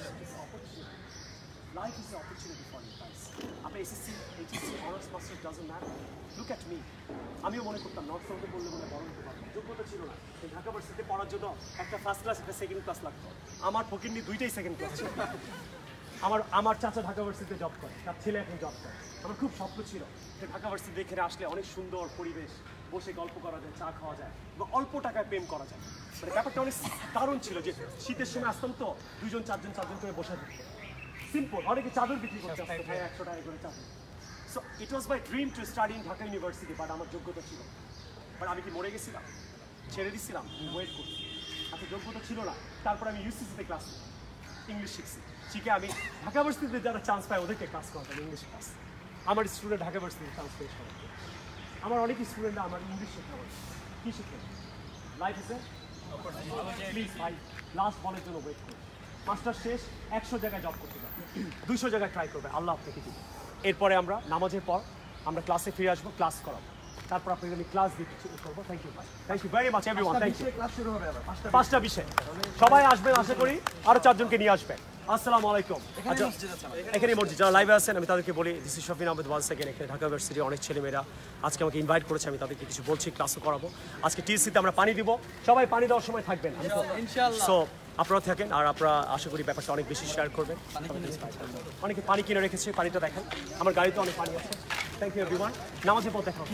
Life is an opportunity for you guys. আপনি SSC, HSC, honours master doesn't matter. Look at me. আমিও মনে করতাম নর্থ সাউথে বললে বড় হতে পারতাম, যোগ্যতা ছিল না। ঢাকা ভার্সিটিতে পড়ার জন্য একটা ফার্স্ট ক্লাস, একটা সেকেন্ড ক্লাস লাগতো। আমার ফকিরনি 2টাই সেকেন্ড ক্লাস ছিল। আমার চাচা ঢাকা ভার্সিটিতে জব করে, তার ছেলে এখন জব করে। আমার খুব স্বপ্ন ছিল যে ঢাকা ভার্সিটি দেখে আসলে অনেক সুন্দর পরিবেশ, বসে গল্প করা যায়, চা খাওয়া যায়, বা অল্প টাকায় প্রেম করা যায়। মানে ব্যাপারটা অনেক দারুণ ছিল যে শীতের সময় আসতাম তো 2জন 4জন করে বসে থাকতো, সিম্পল। অনেকে চাদর বিক্রি করতে আসতো, ভাই 100 টাকা করে চাদর। So it was my dream to study in Dhaka University, but আমার যোগ্যতা ছিল। বাট আমি কি মরে গেছিলাম? ছেড়ে দিচ্ছিলাম? ওয়েট করছি। আচ্ছা, যোগ্যতা ছিল না। তারপর আমি ইউসিসিতে ক্লাস ইংলিশ শিখছি, শিখে আমি ঢাকা ভার্সিটিতে যারা চান্স পায় ওদেরকে ক্লাস করাতাম, ইংলিশ ক্লাস। আমার স্টুডেন্ট ঢাকা ভার্সিটিতে চান্স পেয়ে সবাই। আমার অনেক স্টুডেন্টরা আমার ইংলিশ শেখা হয়। কী শিখে? লাইফ ইজ এ প্লিজ ভাই, লাস্ট বলের জন্য ওয়েট করুন। মাস্টার শেষ, 100 জায়গায় জব করতে যাবে, 200 জায়গায় ট্রাই করবে, আল্লাহ আপনাকে দিবে। এরপরে আমরা নামাজের পর আমরা ক্লাসে ফিরে আসবো, ক্লাস করাবো, তারপর আপনাকে আমি ক্লাস দিতে করবো। থ্যাংক ইউ ভাই, thank you very much everyone, thank you. Class শুরু হবে আবার 5টা বিষয়, সবাই আসবেন, আশা করি আরো 4 জনকে নিয়ে আসবেন। আসসালামু আলাইকুম। এখানে মসজিদ, যারা লাইভে আছেন আমি তাদেরকে বলি, this is Shafin Ahmed one second. এখানে ঢাকা ইউনিভার্সিটির অনেক ছেলেমেয়েরা আজকে আমাকে ইনভাইট করেছে, আমি তাদেরকে কিছু বলছি, ক্লাসও করাবো। আজকে টিএসসিতে আমরা পানি দিব, সবাই পানি দেওয়ার সময় থাকবেন ইনশাআল্লাহ। সো আপনারা থাকেন, আর আপনারা আশা করি ব্যাপারটা অনেক বেশি শেয়ার করবেন। অনেকে পানি কিনে রেখেছে, পানিটা দেখেন, আমার গাড়িতে অনেক পানি আছে। Thank you everyone. নামাজের পর দেখা,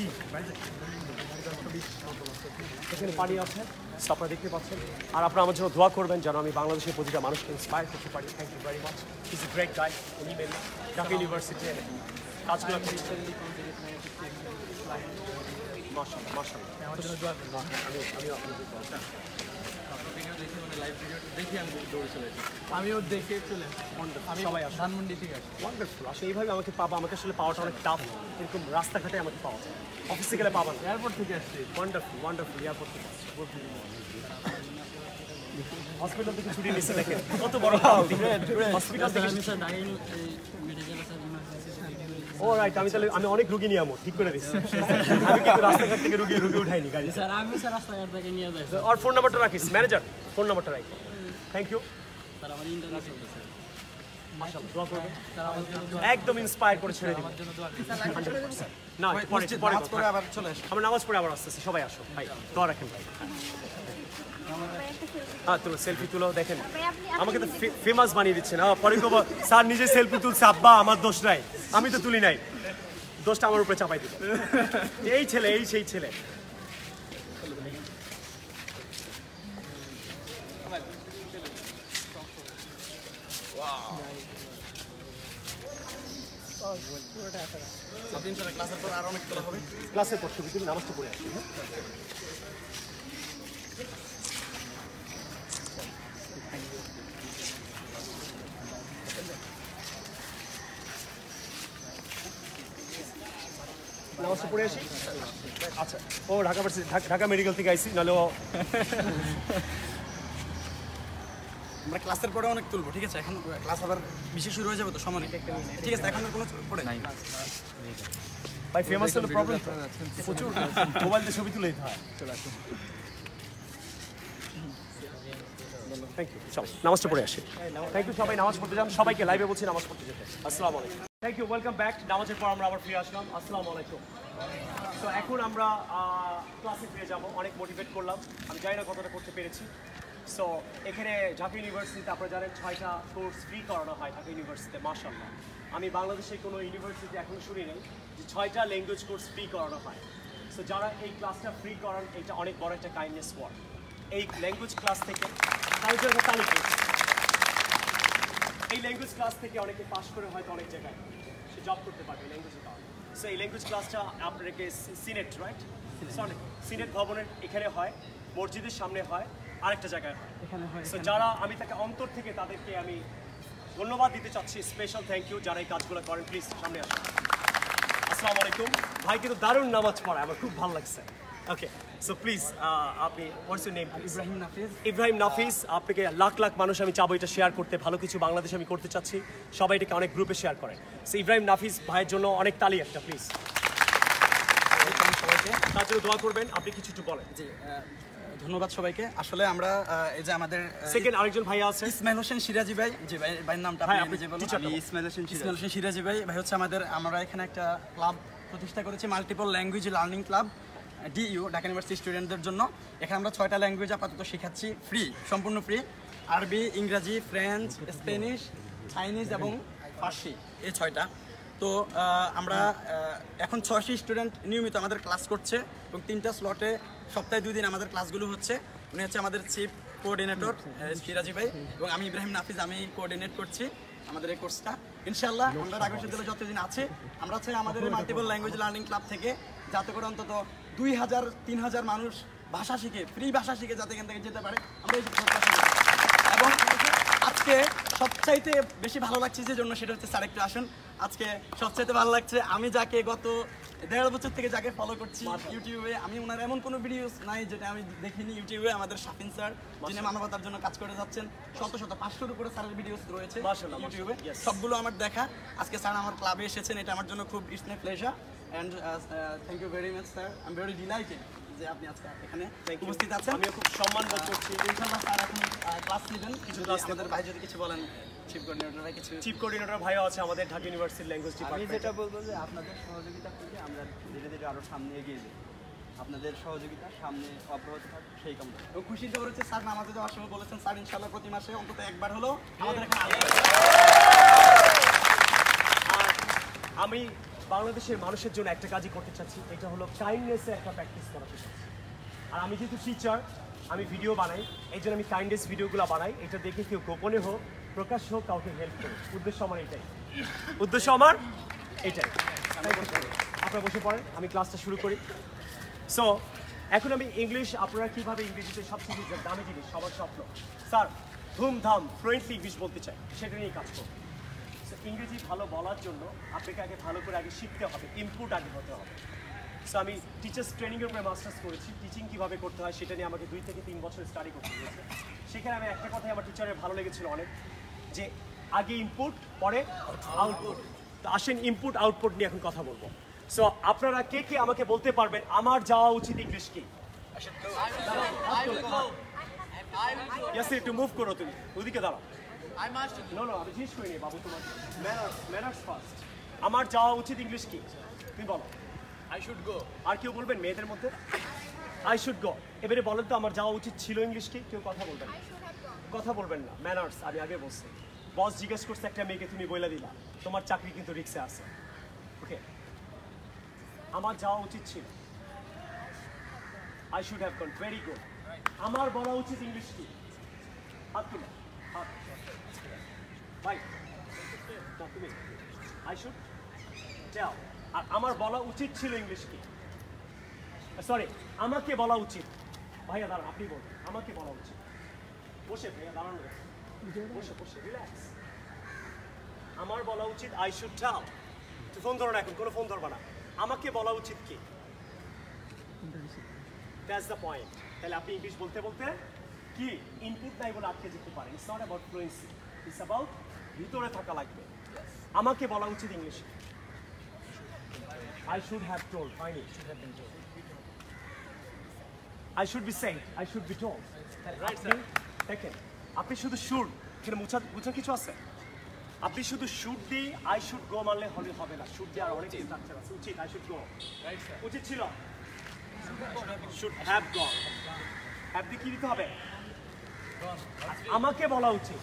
এখানে পানি আছে, আপনারা দেখতে পাচ্ছেন। আর আপনারা আমার জন্য দোয়া করবেন যেন আমি বাংলাদেশের প্রতিটা মানুষকে ইন্সপায়ার করতে পারি। Thank you very much. Is a great guy, ইমেল ঢাকা ইউনিভার্সিটি কাজগুলো মাশাআল্লাহ মাশাআল্লাহ। আমি দেখে মানে লাইভ ভিডিও দেখে আমি দৌড়ে চলে এসেছি। আমিও দেখে চলে আমি সবাই আসো। ধানমন্ডি থেকে আসি। ওয়ান্ডারফুল। আসলে এইভাবে আমাকে পাবা, আমাকে আসলে পাওয়াটা অনেক টাফ। এরকম রাস্তাঘাটে আমাকে পাওয়া যায়, অফিসে গেলে পাবা না। এয়ারপোর্ট থেকে আসছি। Wonderful wonderful. এয়ারপোর্ট থেকে হসপিটাল থেকে ছুটি নিচ্ছে, দেখেন কত বড় হসপিটাল থেকে। ও রাইট, আমি অনেক রুগী নিয়ে আমো, ঠিক করে দিচ্ছি। আমি কিন্তু রাস্তাঘাট থেকে রুগী উঠাইনি গাড়ি। স্যার আমি স্যার রাস্তাঘাট থেকে নিয়ে যাই আর ফোন নাম্বারটা রাখিস, ম্যানেজার ফোন নাম্বারটা রাখ। Thank you. স্যার আমার ইন্টারনেট চলতেছে মাশাআল্লাহ, দোয়া করবেন। একদম ইন্সপায়ার করে ছেড়ে দিবেন। না পরে নামাজ পড়ে আবার চলে আসি। আমরা নামাজ পড়ে আবার আসতেছি, সবাই আসো ভাই, দোয়া রাখেন ভাই। হ্যাঁ তুলো, সেলফি তুলো। দেখেন আমাকে তো ফেমাস বানিয়ে দিচ্ছেন। পরে কব স্যার নিজে সেলফি তুলছে, আব্বা আমার দোষ নাই, আমি তো তুলি নাই, দোষটা আমার উপরে চাপাই দিল। এই ছেলে, এই সেই ছেলে। ক্লাসের পর আর অনেক তোলা হবে। ক্লাসের পর ছবি তুলে নামাজটা পড়ে আসি। নামাজটা পড়ে আসি। আচ্ছা, ও ঢাকা ভার্সিটি, ঢাকা মেডিকেল থেকে আইসি, নাহলে ও আমরা ক্লাসের পরে অনেক তুলবো, ঠিক আছে? এখন ক্লাস আবার বেশি শুরু হয়ে যাবে তো সময়, ঠিক আছে? এখন আর কোনো পড়ে নাই। ভাই ফেমাস হলে প্রবলেম প্রচুর, মোবাইল দিয়ে ছবি তুলে দিতে হয়। Thank you. চল নামাজটা পড়ে আসি। Thank you. সবাই নামাজ পড়তে যান, সবাইকে লাইভে বলছি নামাজ পড়তে যেতে। আসসালামু আলাইকুম। Thank you, welcome back. নামাজের পর আমরা আবার ফিরে আসলাম। আসসালামু আলাইকুম। তো এখন আমরা ক্লাসে ফিরে যাব। অনেক মোটিভেট করলাম, আমি জানি না কতটা করতে পেরেছি। সো এখানে ঢাকা ইউনিভার্সিটিতে আপনারা জানেন 6টা কোর্স ফ্রি করানো হয় ঢাকা ইউনিভার্সিটিতে। মাশাআল্লাহ, আমি বাংলাদেশের কোনো ইউনিভার্সিটি এখন শুনি নাই যে 6টা ল্যাঙ্গুয়েজ কোর্স ফ্রি করানো হয়। সো যারা এই ক্লাসটা ফ্রি করান, এটা অনেক বড় একটা কাইন্ডনেস ওয়ার্ক। এই ল্যাঙ্গুয়েজ ক্লাস থেকে এই ল্যাঙ্গুয়েজ ক্লাস থেকে অনেকে পাশ করে হয়তো অনেক জায়গায় সে জব করতে পারবে ল্যাঙ্গুয়েজের কারণে। সো এই ল্যাঙ্গুয়েজ ক্লাসটা আপনাদেরকে সিনেট, রাইট, সিনেট ভবনের এখানে হয়, মসজিদের সামনে হয়, আরেকটা জায়গায় হয়। সো যারা, আমি তাকে অন্তর থেকে তাদেরকে আমি ধন্যবাদ দিতে চাচ্ছি, স্পেশাল থ্যাংক ইউ যারা এই কাজগুলো করেন। প্লিজ সামনে আসুন। আসসালামু আলাইকুম। ভাই কিন্তু দারুণ নামাজ পড়ায়, আমার খুব ভালো লাগছে। ওকে, সো প্লিজ আপনি, what's your name? Ibrahim Nafiz. Ibrahim Nafiz. আপনাকে লাখ লাখ মানুষ আমি চাবো এটা শেয়ার করতে, ভালো কিছু বাংলাদেশে আমি করতে চাচ্ছি, সবাই এটাকে অনেক গ্রুপে শেয়ার করেন। সো ইব্রাহিম নাফিজ ভাইয়ের জন্য অনেক তালি একটা প্লিজ। সবাইকে তার জন্য দোয়া করবেন। আপনি কিছু একটু বলেন। জি, ধন্যবাদ সবাইকে। আসলে আমরা এই যে আমাদের সেকেন্ড আরেকজন ভাই আছে, ইসমাইল হোসেন সিরাজি ভাই। জি ভাই, ভাইয়ের নামটা ভাই আপনি যে বলুন। টিচারটা বলুন। ইসমাইল হোসেন সিরাজি ভাই। ভাই হচ্ছে আমরা এখানে একটা ক্লাব প্রতিষ্ঠা করেছি, multiple language learning club, DU, Dhaka University স্টুডেন্টদের জন্য। এখানে আমরা 6টা ল্যাঙ্গুয়েজ আপাতত শেখাচ্ছি, ফ্রি, সম্পূর্ণ ফ্রি। আরবি, ইংরাজি, ফ্রেঞ্চ, স্প্যানিশ, চাইনিজ এবং ফার্সি, এই 6টা। তো আমরা এখন 600 স্টুডেন্ট নিয়মিত আমাদের ক্লাস করছে এবং 3টা স্লটে সপ্তাহে 2 দিন আমাদের ক্লাসগুলো হচ্ছে। উনি হচ্ছে আমাদের চিফ কোঅর্ডিনেটর সিরাজি ভাই, এবং আমি ইব্রাহিম নাফিজ, আমি কোঅর্ডিনেট করছি আমাদের এই কোর্সটা। ইনশাআল্লাহ আমরা ঢাকা বিশ্ববিদ্যালয়ে যতদিন আছে, আমরা চাই আমাদের মাল্টিপল ল্যাঙ্গুয়েজ লার্নিং ক্লাব থেকে যাতে করে অন্তত 2000-3000 মানুষ ভাষা শিখে, ফ্রি ভাষা শিখে যাতে এখান থেকে যেতে পারে, আমরা এই প্রত্যাশা করি। এবং আজকে সবচাইতে বেশি ভালো লাগছে যে জন্য, সেটা হচ্ছে স্যার একটু আসুন। আজকে সবচাইতে ভালো লাগছে, আমি যাকে গত 1.5 বছর থেকে যাকে ফলো করছি ইউটিউবে, আমি ওনার এমন কোনো ভিডিওস নাই যেটা আমি দেখিনি ইউটিউবে। আমাদের শাফিন স্যার, যিনি মানবতার জন্য কাজ করে যাচ্ছেন, শত 500-র উপরে স্যারের ভিডিওস রয়েছে ইউটিউবে, সবগুলো আমার দেখা। আজকে স্যার আমার ক্লাবে এসেছেন, এটা আমার জন্য খুব it's my pleasure and thank you very much sir. I am very delighted যে আপনি আজকে এখানে উপস্থিত আছেন। আমিও খুব সম্মান বোধ করছি। ইনশাআল্লাহ স্যার এখন ক্লাস নেবেন, কিছু ক্লাস আমাদের ভাই যদি কিছু বলেন, চিফ কোঅর্ডিনেটর ভাই কিছু। চিফ কোঅর্ডিনেটর ভাইও আছে আমাদের ঢাকা ইউনিভার্সিটির ল্যাঙ্গুয়েজ আমি ডিপার্টমেন্ট। যেটা বলবো যে আপনাদের সহযোগিতা করলে আমরা ধীরে ধীরে আরো সামনে এগিয়ে যাই। আপনাদের সহযোগিতা সামনে অব্যাহত থাকবে সেই কামনা। এবং খুশির খবর হচ্ছে স্যার নামাজে যাওয়ার সময় বলেছেন স্যার ইনশাআল্লাহ প্রতি মাসে অন্তত একবার হলো আমাদের এখানে আসবে। আর আমি বাংলাদেশের মানুষের জন্য একটা কাজই করতে চাচ্ছি, এটা হলো কাইন্ডনেসে একটা প্র্যাকটিস করাতে চাচ্ছি। আর আমি যেহেতু টিচার, আমি ভিডিও বানাই, এই জন্য আমি কাইন্ডনেস ভিডিওগুলো বানাই। এটা দেখে কেউ গোপনে হোক, প্রকাশ্য হোক, কাউকে হেল্প করুক, উদ্দেশ্য আমার এটাই। আপনারা বসে পড়েন, আমি ক্লাসটা শুরু করি। সো এখন আমি ইংলিশ, আপনারা কিভাবে ইংরেজিতে সবচেয়ে দামি জিনিস সবার স্বপ্ন, স্যার ধুমধাম ফ্লুয়েন্টলি ইংলিশ বলতে চাই, সেটা নিয়েই কাজ করবো। ইংরেজি ভালো বলার জন্য আপনাকে আগে ভালো করে আগে শিখতে হবে, ইনপুট আগে হতে হবে। সো আমি টিচার্স ট্রেনিংয়ের উপরে মাস্টার্স করেছি, টিচিং কীভাবে করতে হয় সেটা নিয়ে আমাকে 2 থেকে 3 বছর স্টাডি করতে হয়েছে। সেখানে আমি একটা কথাই আমার টিচারের ভালো লেগেছিল অনেক, যে আগে ইনপুট পরে আউটপুট। তো আসেন ইনপুট আউটপুট নিয়ে এখন কথা বলবো। সো আপনারা কে কে আমাকে বলতে পারবেন আমার যাওয়া উচিত ইংলিশ কি? ইয়াসি একটু মুভ করো, তুমি ওদিকে দাঁড়াও। নো আমি জিজ্ঞেস করিনি বাবু, তোমার ম্যানার্স ফার্স্ট। আমার যাওয়া উচিত ইংলিশ কি তুমি বলো। I should go. আর কেউ বলবেন মেয়েদের মধ্যে? I should go. এবারে বলেন তো আমার যাওয়া উচিত ছিল ইংলিশ কি? কেউ কথা বলবেন না, কথা বলবেন না। ম্যানার্স আমি আগে বলছি। বস জিজ্ঞেস করছে একটা মেয়েকে, তুমি বইলা দিলা, তোমার চাকরি কিন্তু রিক্সে আছে। ওকে, আমার যাওয়া উচিত ছিল, I should have gone. Very good. আমার বলা উচিত ইংলিশ কি? হাত তুলো, হাত ভাই, না তুমি। আই শুড টেল। আর আমার বলা উচিত ছিল ইংলিশ কি? সরি, আমাকে বলা উচিত। ভাইয়া দাঁড়ান, আপনি বলুন আমাকে বলা উচিত। বসে ভাইয়া দাঁড়ানো, বসে বসে রিল্যাক্স। আমার বলা উচিত আই শুড টেল। তুই ফোন ধরো না এখন, কোনো ফোন ধরবা না। আমাকে বলা উচিত কি? That's the point. তাহলে আপনি ইংলিশ বলতে বলতে কি ইনপুট নাই বলে আটকে যেতে পারেন। It's not about fluency, it's about ভিতরে থাকা লাগবে। আমাকে বলা উচিত English. I should have told. Fine. Should have been told. I should be saying. I should be told. Right, sir. দেখেন, আপনি শুধু শুড, এখানে বুঝার কিছু আছে? আপনি শুধু শুড দিয়ে আই শুড গো মানলে হবে না। শুড দিয়ে আর অনেক স্ট্রাকচার আছে। উচিত, I should go. Right sir. উচিত ছিল, শুড হ্যাভ গন। হ্যাভ দিয়ে কি দিতে হবে? আমাকে বলা উচিত,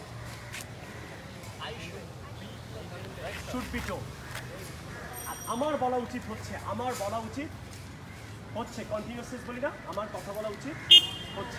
শুড বি টোল্ড। আমার বলা উচিত হচ্ছে, আমার বলা উচিত হচ্ছে, কন্টিনিউয়াস বলি না, আমার কথা বলা উচিত হচ্ছে।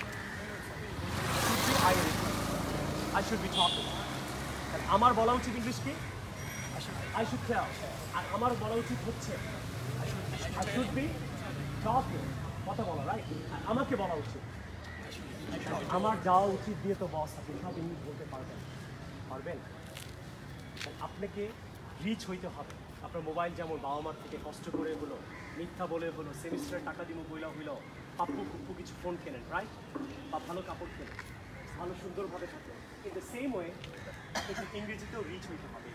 I should be talking. আমার বলা উচিত ইংলিশ কি? I should tell. আর আমার বলা উচিত হচ্ছে I should be talking. কথা বলা, রাইট? আমাকে বলা উচিত, আমার যাওয়া উচিত দিয়ে তো বস আপনি সব ইংলিশ বলতে পারবেন। আপনাকে রিচ হইতে হবে। আপনার মোবাইল যেমন বাবা মার থেকে কষ্ট করে হলো, মিথ্যা বলে হলো, সেমিস্টারের টাকা দিব বইলা হইলো, পাপ্পু কুপ্পু কিছু ফোন কেনেন, রাইট? বা ভালো কাপড় কেনেন, ভালো সুন্দরভাবে থাকেন। ইন দ্য সেম ওয়ে আপনাকে ইংরেজিতেও রিচ হইতে হবে।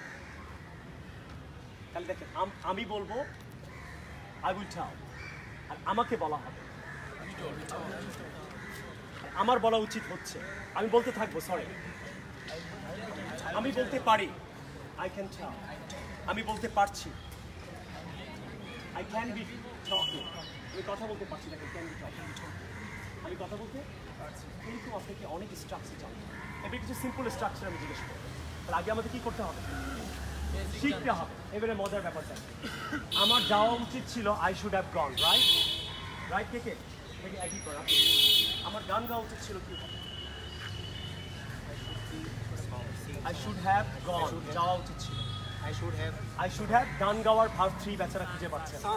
তাহলে দেখেন, আমি বলবো আই উইল টেল, আর আমাকে বলা হবে। আমার বলা উচিত হচ্ছে, আমি বলতে থাকবো, সরি আমি বলতে পারি, আই ক্যান টেল। আমি বলতে পারছি, আই ক্যান বি টকিং। আমি কথা বলতে পারছি না, ক্যান বি টকিং। আমি কথা বলতে পারছি। এরকম আপনাকে অনেক স্ট্রাকচার চাই। এবার কিছু সিম্পল স্ট্রাকচার আমি জিজ্ঞেস করবো। তাহলে আগে আমাদের কী করতে হবে? শিখতে হবে। এবারে মজার ব্যাপারটা, আমার যাওয়া উচিত ছিল I should have gone, right? Right কে কে একই কর। আমার গান গাওয়া উচিত ছিল কি? I should have gone. যাওয়া উচিত ছিল। I should have গান গাওয়ার ভার্ব 3 বেচারা খুঁজে পাচ্ছে না।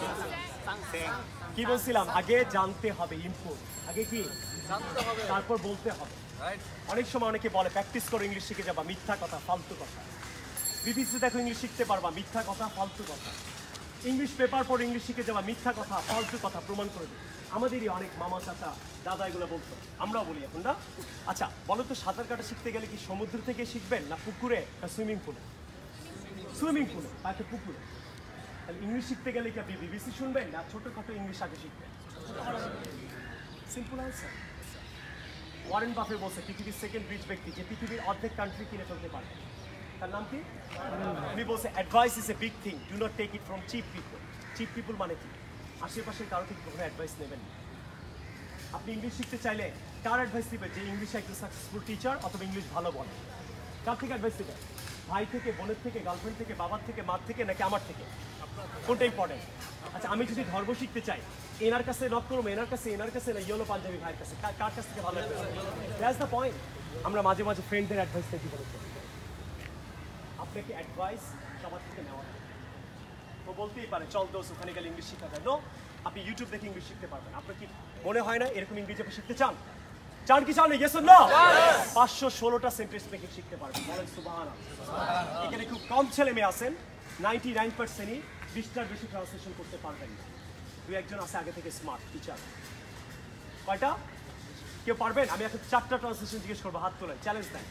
কি বলছিলাম? আগে জানতে হবে, ইনপুট আগে কি জানতে হবে, তারপর বলতে হবে। অনেক সময় অনেকে বলে প্র্যাকটিস করো ইংলিশ শিখে যাবা, মিথ্যা কথা, ফালতু কথা। বিবিসি দেখো ইংলিশ শিখতে পারবা, মিথ্যা কথা, ফালতু কথা। ইংলিশ পেপার পড়ে ইংলিশ শিখে যাবা, মিথ্যা কথা, ফালতু কথা প্রমাণ করে দেবে। আমাদেরই অনেক মামা চাচা দাদা এগুলো বলতো, আমরাও বলি এখন না। আচ্ছা বলো তো, সাঁতার কাটা শিখতে গেলে কি সমুদ্র থেকে শিখবেন না পুকুরে না সুইমিং পুলে? সুইমিং পুলে বা একটা পুকুরে। তাহলে ইংলিশ শিখতে গেলে কি আপনি বিবিসি শুনবেন না ছোটোখাটো ইংলিশ আগে শিখবেন? Simple answer. ওয়ারেন বাফে বলছে পৃথিবীর সেকেন্ড রিচ ব্যক্তি, যে পৃথিবীর অর্ধেক কান্ট্রি কিনে ফেলতে পারে। তার নাম কি? উনি বলছে advice is a big thing, do not take it from cheap people. Cheap people মানে কি? আশেপাশের কারো থেকে কখনো অ্যাডভাইস নেবেন না। আপনি ইংলিশ শিখতে চাইলে কার অ্যাডভাইস নেবেন? যে ইংলিশে একজন সাকসেসফুল টিচার অথবা ইংলিশ ভালো বলে। কার থেকে অ্যাডভাইস নেবেন? ভাই থেকে, বোনের থেকে, গার্লফ্রেন্ড থেকে, বাবার থেকে, মার থেকে, নাকি আমার থেকে? কোনটা ইম্পর্টেন্ট? আচ্ছা আমি যদি ধর্ম শিখতে চাই, এনার কাছে নক করবো, এনার কাছে না ইয়েলো পাঞ্জাবি ভাইয়ের কাছে? কার কাছ থেকে ভালো অ্যাডভাইস? That's the point. আমরা মাঝে মাঝে ফ্রেন্ডদের অ্যাডভাইস দেখি বলেছি। আপনাকে অ্যাডভাইস সবার থেকে নেওয়া তো বলতেই পারে চল দোষ ওখানে গেলে ইংলিশ শেখা যায়। নো, আপনি ইউটিউব দেখে ইংলিশ শিখতে পারবেন। আপনার কি মনে হয় না এরকম ইংরেজি আপনি শিখতে চান? চান কি চান না? Yes or no? 516টা সেন্টেন্স মেকিং শিখতে পারবেন। বলেন সুবহানাল্লাহ। এখানে খুব কম ছেলে মেয়ে আছেন, 99%ই 20টার বেশি ট্রান্সলেশন করতে পারবেন না। দুই একজন আছে আগে থেকে স্মার্ট টিচার। কয়টা? কেউ পারবেন? আমি এখন 4টা ট্রান্সলেশন জিজ্ঞেস করবো, হাত তোলেন, চ্যালেঞ্জ দেন।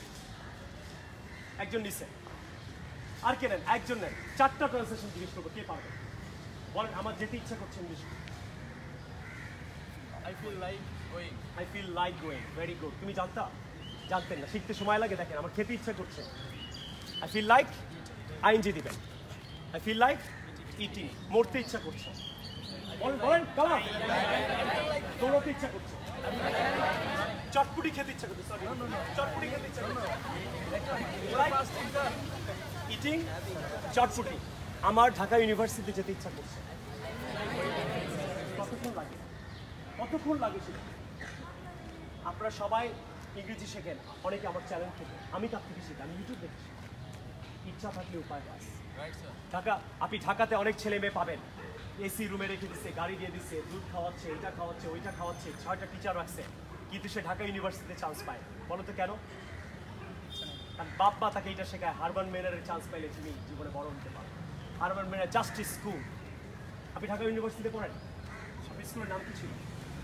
একজন নিছে, আর কে নেন? একজন নেন। 4টা ট্রান্সলেশন জিজ্ঞেস করবো, কে পারবে? বলেন, আমার যেতে ইচ্ছা করছে English. I feel like going. I feel like going. Very good. তুমি জানতেন না, শিখতে সময় লাগে। দেখেন, আমার খেতে ইচ্ছা করছে। আই ফিল লাইক, আইএনজি দিবেন। আই ফিল লাইক ইটিং, মরতে ইচ্ছা করছে। বলেন কালা, দৌড়তে ইচ্ছা করছে। চটপুটি খেতে ইচ্ছা করছে। সরি, চটপুটি খেতে ইচ্ছা করছে। ইটিং, চটপুটি। আমার ঢাকা ইউনিভার্সিটিতে যেতে ইচ্ছা করছে। কতক্ষণ লাগে সেটা? আপনারা সবাই ইংরেজি শেখেন, অনেকে আমার চ্যানেল থেকে। আমি তার থেকে শিখি, আমি ইউটিউব দেখি। ইচ্ছা থাকলে উপায় পাস। আপনি ঢাকাতে অনেক ছেলে মেয়ে পাবেন, এসি রুমে রেখে দিচ্ছে, গাড়ি দিয়ে দিচ্ছে, দুধ খাওয়াচ্ছে, এটা খাওয়াচ্ছে, ওইটা খাওয়াচ্ছে, 6টা টিচার রাখছে, কিন্তু সে ঢাকা ইউনিভার্সিটিতে চান্স পায়। বলো তো কেন? কারণ বাপ মা তাকে এটা শেখায়, হারবান মেনারের চান্স পাইলে তুমি জীবনে বড় হতে পারো। হারবান মেনার জাস্টিস স্কুল। আপনি ঢাকা ইউনিভার্সিটিতে পড়েন, আপনি স্কুলের নাম কি ছিল?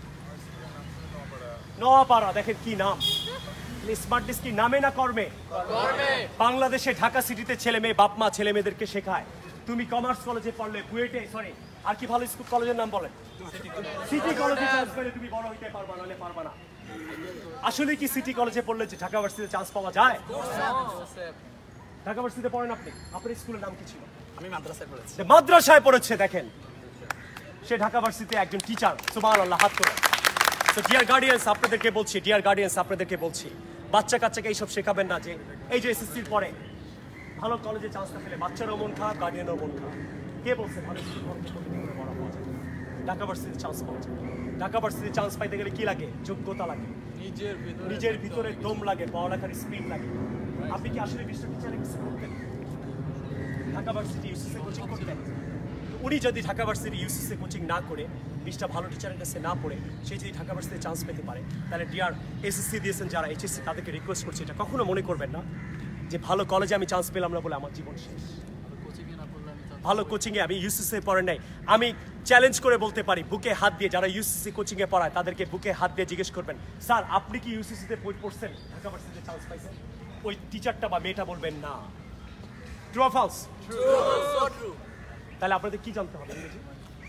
নোয়াপাড়া। দেখেন কি নাম! স্মার্টনেস কি নামে না কর্মে? বাংলাদেশে ঢাকা সিটিতে ছেলে মেয়ে, বাপ মা ছেলে মেয়েদেরকে শেখায়। তুমি কমার্স কলেজে পড়লে, বুয়েটে, সরি আর কি ভালো স্কুল কলেজের নাম বলেন? সিটি কলেজে চান্স পেলে তুমি বড় হইতে পারবা, নাহলে পারবা না। আসলে কি সিটি কলেজে পড়লে যে ঢাকা ভার্সিটিতে চান্স পাওয়া যায়? ঢাকা ভার্সিটিতে পড়েন আপনি, আপনার স্কুলের নাম কি ছিল? আমি মাদ্রাসায় পড়েছি। মাদ্রাসায় পড়েছে। দেখেন, সে ঢাকা ভার্সিটিতে একজন টিচার। সুবহানাল্লাহ, হাত তোলেন। তো ডিয়ার গার্ডিয়ান্স আপনাদেরকে বলছি, বাচ্চা কাচ্চাকে এইসব শেখাবেন না যে এই যে এসএসসির পরে ভালো কলেজে চান্স না পেলে বাচ্চারও মন খারাপ, গার্ডিয়ানও মন খারাপ। কে বলছে ভালো স্কুল কলেজে বড় পাওয়া যায়? ঢাকা ভার্সিটিতে চান্স পাওয়া যায়। ঢাকা ভার্সিটিতে চান্স পাইতে গেলে কি লাগে? যোগ্যতা লাগে, নিজের ভিতরে দম লাগে, পড়ালেখার স্পিড লাগে। আপনি কি আসলে বিশ্ব টিচারের কিছু করতেন? ঢাকা ভার্সিটি ইউসিসি কোচিং করতেন? উনি যদি ঢাকা ভার্সিটি ইউসিসি কোচিং না করে, 20টা ভালো টিচারের কাছে না পড়ে, সে যদি ঢাকা ভার্সিটিতে চান্স পেতে পারে, তাহলে ডিয়ার এসএসসি দিয়েছেন যারা, এইচএসসি, তাদেরকে রিকোয়েস্ট করছি, এটা কখনো মনে করবেন না যে ভালো কলেজে আমি চান্স পেলাম না বলে আমার জীবন শেষ। ভালো কোচিংয়ে আমি ইউসিসি পড়েন নাই। আমি চ্যালেঞ্জ করে বলতে পারি, বুকে হাত দিয়ে, যারা ইউসিসি কোচিংয়ে পড়ায় তাদেরকে বুকে হাত দিয়ে জিজ্ঞেস করবেন, স্যার আপনি কি ইউসিসিতে পড়ছেন, ঢাকা ভার্সিটিতে চান্স পাইছেন? ওই টিচারটা বা মেয়েটা বলবেন না। True or false? ট্রু। তাহলে আপনাদের কি জানতে হবে? ইংরেজি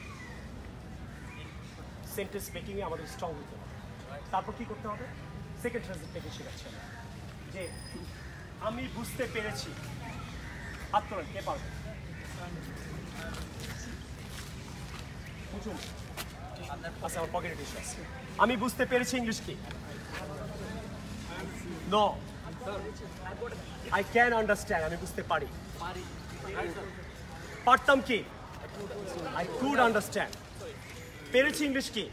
সেন্টেন্স মেকিংয়ে আমাদের স্ট্রং হতে হবে। তারপর কি করতে হবে? সেকেন্ড ট্রান্সলেট মেকিং শেখাচ্ছি আমরা, যে আমি বুঝতে পেরেছি। হাত তোলেন, কে পারবে? আচ্ছা, আমার পকেটে টিস্যু আছে। আমি বুঝতে পেরেছি ইংলিশ কি? No, I can understand. আমি বুঝতে পারি। পারতাম কি? I could understand. পেরেছি ইংলিশ কি?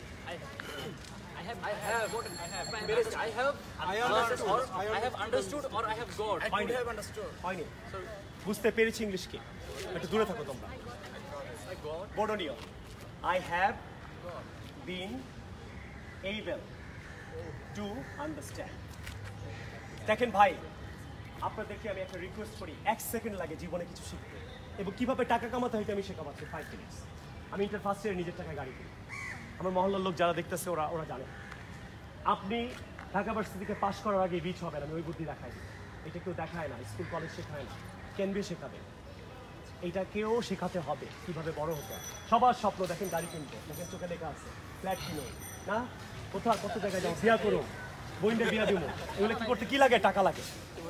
হয়নি। বুঝতে পেরেছি ইংলিশ কি? একটু দূরে থাকো তোমরা, বোর্ডও নিও। I have been able to understand. দেখেন ভাই, আপনাদেরকে আমি একটা রিকোয়েস্ট করি, 1 সেকেন্ড লাগে জীবনে কিছু শিখতে, এবং কিভাবে টাকা কামাতে হয় আমি শেখাচ্ছি 5 মিনিটস। আমি ইন্টার ফার্স্ট ইয়ারে নিজের টাকায় গাড়ি কিনি। আমার মহল্লার লোক যারা দেখতেছে ওরা জানে। আপনি ঢাকা ভার্সিটি থেকে পাশ করার আগে রিচ হবেন, আমি ওই বুদ্ধি দেখাই। এটা কেউ দেখায় না, স্কুল কলেজ শেখায় না, কেন্দ্রে শেখাবে। এইটাকেও শেখাতে হবে কিভাবে বড় হতে হয়। সবার স্বপ্ন দেখেন গাড়ি কিনতে, দেখেন চোখে লেখা আছে ফ্ল্যাট কিনো না, কোথাও কত জায়গায় যাও, বিয়া করো, বইন্ডে বিয়া দিব, এগুলো কি করতে কি লাগে? টাকা লাগে।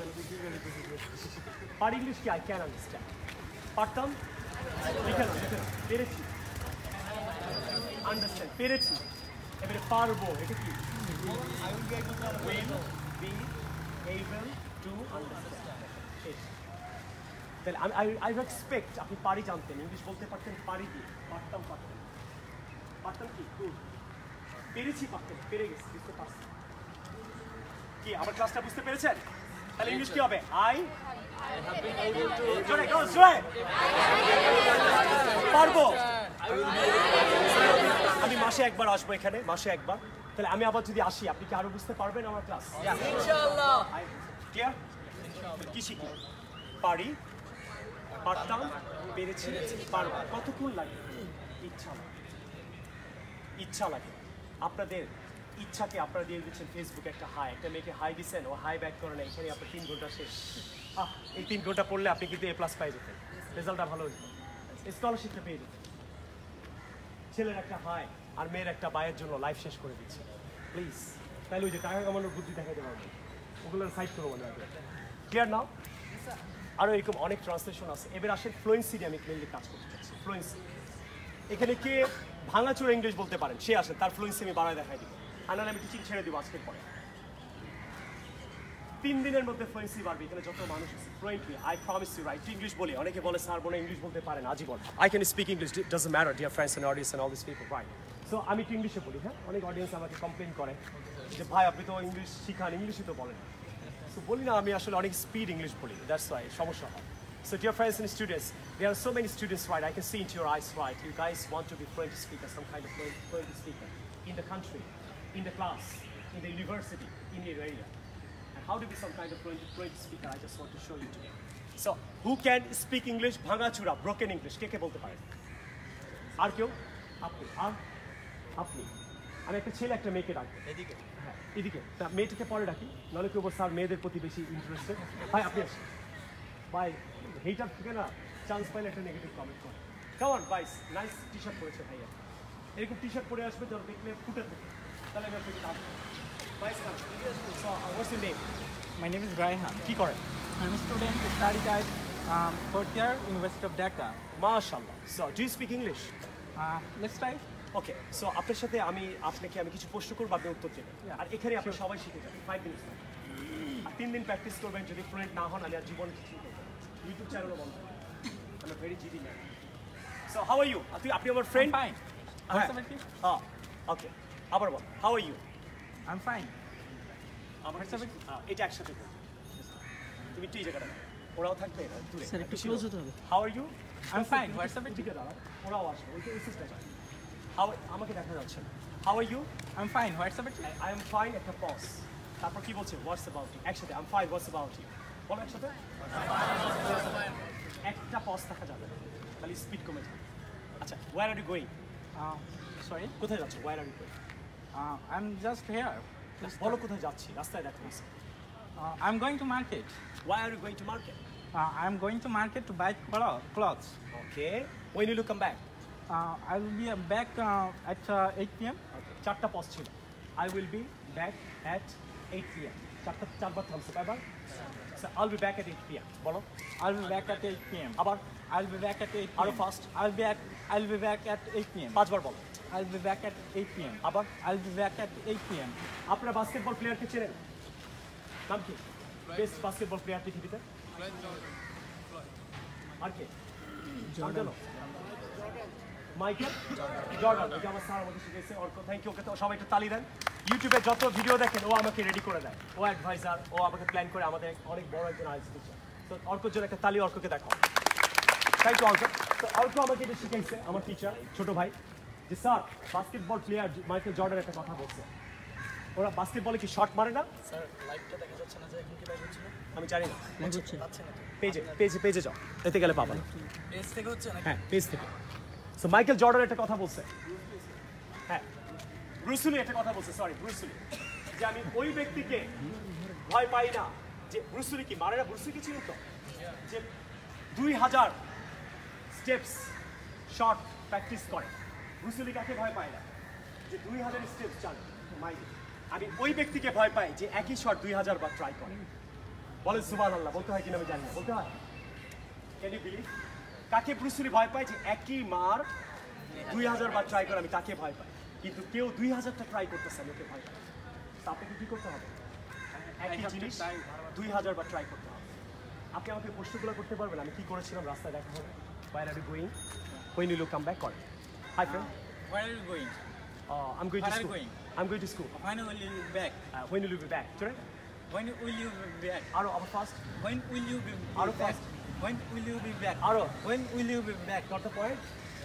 পারি ইংলিশ কি? I can understand. পারতাম? লিখে না, পেরেছি। আন্ডারস্ট্যান্ড, পেরেছি। এবারে পারবো, এটা কি? Will be able to understand. তাহলে আই এক্সপেক্ট আপনি পারি জানতেন, ইংলিশ বলতে পারতেন, পারি কি? পারতাম কি? গুড। পেরেছি, পারতেন, পেরে গেছি, বুঝতে পারছি কি? আমার ক্লাসটা বুঝতে পেরেছেন? তাহলে ইংলিশ কি হবে? পারবো। আমি মাসে একবার আসবো এখানে, মাসে একবার। তাহলে আমি আবার যদি আসি, আপনি কি আরো বুঝতে পারবেন আমার ক্লাস? ইনশাআল্লাহ। ক্লিয়ার? কি শিখি? পারি, পারতাম, পেরেছি, পারবো। কতক্ষণ লাগে? ইচ্ছা লাগে, ইচ্ছা লাগে। আপনাদের ইচ্ছাকে আপনারা দিয়ে দিচ্ছেন ফেসবুকে একটা হাই, একটা মেয়েকে হাই দিচ্ছেন, ও হাই ব্যাক করে না, এখানে আপনার 3 ঘন্টা শেষ। এই 3 ঘন্টা পড়লে আপনি কিন্তু A+ পাই যেতেন, রেজাল্টটা ভালো হতো, স্কলারশিপটা পেয়ে যেতেন। ছেলের একটা হাই আর মেয়ের একটা বায়ের জন্য লাইফ শেষ করে দিচ্ছে। প্লিজ, তাহলে ওই যে টাকা কামানোর বুদ্ধি দেখাতে পারবেন, ওগুলোর সাইড করবো মনে রাখবেন। Clear now? আরও এরকম অনেক ট্রান্সলেশন আছে। এবার আসেন ফ্লুয়েন্সি নিয়ে আমি মেনলি কাজ করতে চাচ্ছি। ফ্লুয়েন্সি, এখানে কে ভাঙাচোরা ইংলিশ বলতে পারেন সে আসেন, তার ফ্লুয়েন্সি আমি বাড়ায় দেখাই দিব। আনালে আমি টিচিং ছেড়ে দিব আজকের পরে। 3 দিনের মধ্যে ফ্লুয়েন্সি বাড়বে। এখানে যত মানুষ আছে fluently, I promise you, right English বলি। অনেকে বলে স্যার বোনা ইংলিশ বলতে পারেন আজীবন। I can speak English, doesn't matter dear friends and audience and all this people, right? So আমি তো ইংলিশে বলি। হ্যাঁ, অনেক অডিয়েন্স আমাকে কমপ্লেন করে যে ভাই আপনি তো ইংলিশ শিখান, ইংলিশই তো বলেন। সো বলি না, আমি আসলে অনেক স্পিড ইংলিশ বলি, দ্যাটস ওয়াই সমস্যা হয়। So dear friends and students, there are so many students, right? I can see into your eyes, right? You guys want to be fluent speaker, some kind of fluent speaker in the country, in the class, in the university, in your area. And how to be some kind of fluent speaker, I just want to show you today. So who can speak English? Bhanga chura, broken English. Ke bolte pare? Ar keu? Apni. আমি একটা ছেলে একটা মেয়েকে ডাকবো এদিকে। হ্যাঁ, এদিকে। তা মেয়েটিকে পরে ডাকি, নাহলে কেউ স্যার মেয়েদের প্রতি বেশি ইন্টারেস্টেড। ভাই আপনি আসেন। ভাই হেটার থেকে না চান্স পাইলে একটা নেগেটিভ কমেন্ট করে। কেমন ভাইস, নাইস টি শার্ট পরেছে ভাইয়া, এরকম টি শার্ট পরে আসবে যখন দেখলে ফুটে থাকে, তাহলে আমি আপনাকে ডাকবো। ভাইস কেমন? What's your name? My name is Raihan. কি করেন? I'm a student studied at fourth year University of Dhaka. মাশাআল্লাহ। So do you speak English? Let's try. Okay, so আপনার সাথে আমি কিছু প্রশ্ন করবো, আপনি উত্তর দেবেন। আর এখানে আপনি সবাই শিখে যাবেন 5 মিনিট। আর 3 দিন প্র্যাকটিস করবেন। যদি ফ্লুয়েন্ট না হন, আমি আর জীবনে কিছু করবো। ইউটিউব চ্যানেলও বন্ধ। আমি very GD man. So how are you? আপনি আমার friend? I'm fine. What's up with you? হ্যাঁ, ওকে, আবার বল, how are you? I'm fine. আমার এটা একসাথে বল। তুমি একটু এই জায়গাটা দাও। ওরাও থাকবে না দূরে। স্যার একটু ক্লোজ হতে হবে। How are you? I'm fine. What's up with you? এদিকে দাঁড়াও, ওরাও আসবে। ওই তো এসিস্টটা যাবে। হাউ, আমাকে দেখা যাচ্ছে না। How are you? I'm fine. What's up with you? I am fine, একটা পজ। তারপর কি বলছে? What's about you? একসাথে I am fine, what's about you? বলো একসাথে। একটা পজ থাকা যাবে না, তাহলে স্পিড কমে যাবে। আচ্ছা, where are you going? Sorry. কোথায় যাচ্ছ? Where are you going? I'm just here. বলো কোথায় যাচ্ছি, রাস্তায় দেখা গেছে। I'm going to market. Why are you going to market? I'm going to market to buy clothes. Okay. When will you come back? I will be back at 8 p.m. Okay. 4টা pause ছিল। I will be back at 8 p.m. 4বার থামছে কয়বার? So I'll be back at 8 p.m. বলো। I'll be back at 8 p.m. আবার I'll be back at 8 p.m. আরো fast. I'll be back at 8 p.m. 5বার বলো। I'll be back at 8 p.m. আবার I'll be back at 8 p.m. আপনারা basketball প্লেয়ারকে চেনেন? নাম কি? বেস্ট বাস্কেটবল প্লেয়ার পৃথিবীতে? আর কে? জানো? Michael Jordan. এটা আমার স্যার আমাকে শিখিয়েছে। Arka, thank you. ওকে তো সবাই একটু তালি দেন। ইউটিউবে যত ভিডিও দেখেন ও আমাকে রেডি করে দেয়, ও অ্যাডভাইজার, ও আমাকে প্ল্যান করে, আমাদের অনেক বড় একজন আইএলটিএস টিচার। তো অর্কর জন্য একটা তালি অর্ককে দেখাও। Thank you Arko. তো অর্ক আমাকে এটা শিখাইছে, আমার টিচার, ছোট ভাই, যে sir basketball player Michael Jordan একটা কথা বলছে, ওরা বাস্কেটবলে কি শট মারে না? স্যার লাইভটা দেখা যাচ্ছে না, যে এখন কি লাইভ হচ্ছে না? আমি জানি না। পাচ্ছে না পেজে যাও, এতে গেলে পাবা। পেজ থেকে হচ্ছে না? হ্যাঁ, পেজ থেকে। সো মাইকেল জর্ডান একটা কথা বলছে, হ্যাঁ ব্রুসলি একটা কথা বলছে, সরি ব্রুসলি, যে আমি ওই ব্যক্তিকে ভয় পাই না যে ব্রুসলি কি মারে না। ব্রুসলি কি ছিল তো যে 2000 স্টেপস শর্ট প্র্যাকটিস করে। ব্রুসলি কাকে ভয় পায় না? যে 2000 স্টেপস জানে মাইকে। আমি ওই ব্যক্তিকে ভয় পাই যে একই শট 2000 বার ট্রাই করে। বলে সুবহানাল্লাহ। বলতে হয় কিনা আমি জানি না, বলতে হয়। Can you believe? কাকে ব্রুসলি ভয় পায়? যে একই মার 2000 বার ট্রাই করে, আমি তাকে ভয় পাই। কিন্তু কেউ 2000টা ট্রাই করতেছে, আমি ওকে ভয় পাই। তা আপনাকে কি করতে হবে? একই জিনিস 2000 বার ট্রাই করতে হবে। আপনি আমাকে প্রশ্নগুলো করতে পারবেন আমি কি করেছিলাম, রাস্তায় দেখা হবে। Where are you going? When will you come back? Hi friend. Where are you going? I'm going to Where are you school. going? I'm going to school. When will you be back? When will you be back? Today? When will you be back? Aro, our fast. When will you be Aro back? fast. When will you be back? Aro. When will you be back? Got the point?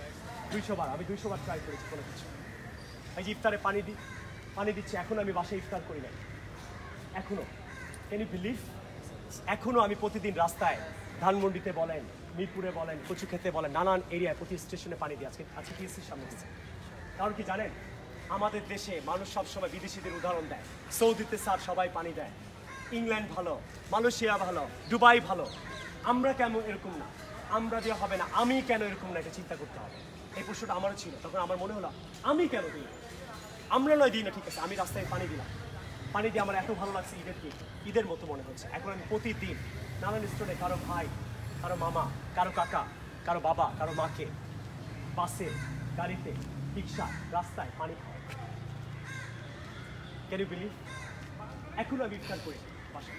200 বার, আমি 200 বার try করেছি কোনো কিছু। এই যে ইফতারে পানি দিচ্ছি, এখন আমি বাসায় ইফতার করি নাই এখনো। Can you believe? এখনো আমি প্রতিদিন রাস্তায় ধানমন্ডিতে বলেন, মিরপুরে বলেন, কচুক্ষেতে বলেন, নানান এরিয়ায় প্রতি স্টেশনে পানি দিই। আজকে টিএসসির সামনে দিচ্ছি। কারণ কি জানেন, আমাদের দেশে মানুষ সবসময় বিদেশিদের উদাহরণ দেয়। সৌদিতে স্যার সবাই পানি দেয়, ইংল্যান্ড ভালো, মালয়েশিয়া ভালো, দুবাই ভালো। আমরা কেন এরকম না? আমরা দিয়ে হবে না, আমি কেন এরকম না, এটা চিন্তা করতে হবে। এই প্রশ্নটা আমারও ছিল। তখন আমার মনে হলো আমি কেন দিই? আমরা নয় দিই না, ঠিক আছে, আমি রাস্তায় পানি দিলাম। পানি দিয়ে আমার এত ভালো লাগছে, ঈদের মতো মনে হচ্ছে। এখন আমি প্রতিদিন নানান স্টোরে কারো ভাই, কারো মামা, কারো কাকা, কারো বাবা, কারো মাকে বাসে, গাড়িতে, রিক্সা, রাস্তায় পানি খাওয়াই। Can you believe? এখনো আমি ইফতার করি বাসায়।